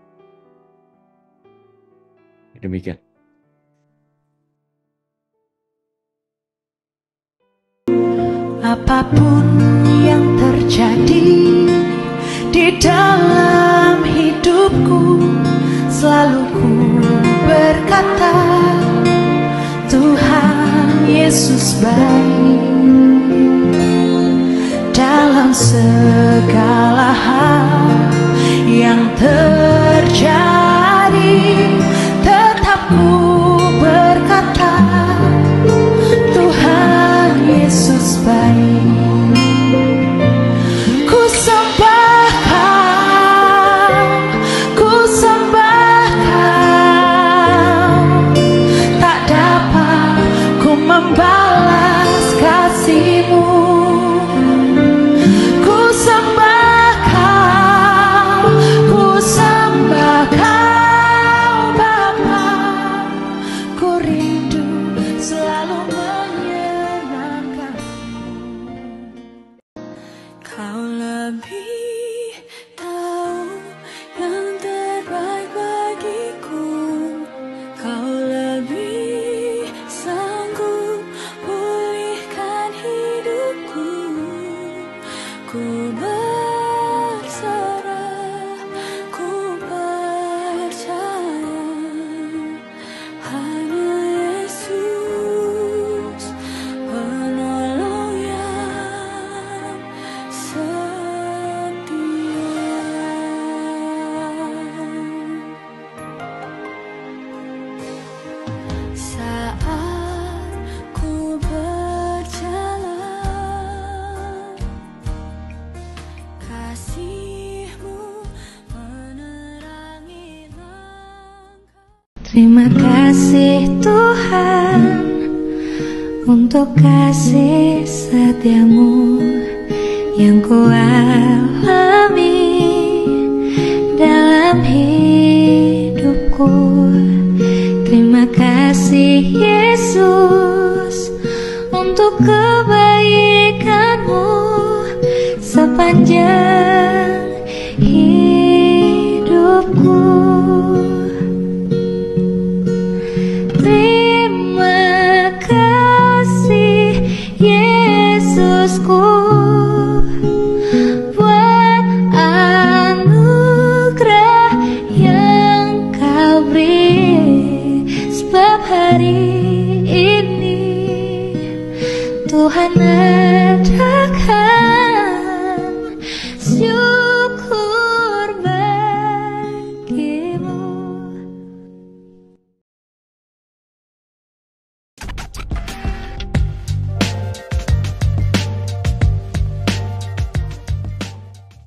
Demikian. Apapun yang terjadi di dalam hidupku, selalu ku berkata, Tuhan Yesus baik. Dalam segala hal yang terjadi, tetap ku berkata, Tuhan Yesus baik. Ku sembahkan, tak dapat ku membalas kasih-Mu. Ku sembahkan Bapa, ku rindu selalu menyenangkan-Mu. Kau lebih tahu yang terbaik bagiku, Kau lebih sanggup pulihkan hidupku. Ku berserah, ku percaya, hanya Yesus penolong yang setia. Saat ku berjalan, kasih-Mu menerangi langkah. Terima kasih Tuhan untuk kasih setia-Mu yang ku alami dalam hidupku. Terima kasih Yesus untuk kebaikan-Mu sepanjang hidupku. Terima kasih Yesusku buat anugerah yang Kau beri, sebab hari ini Tuhan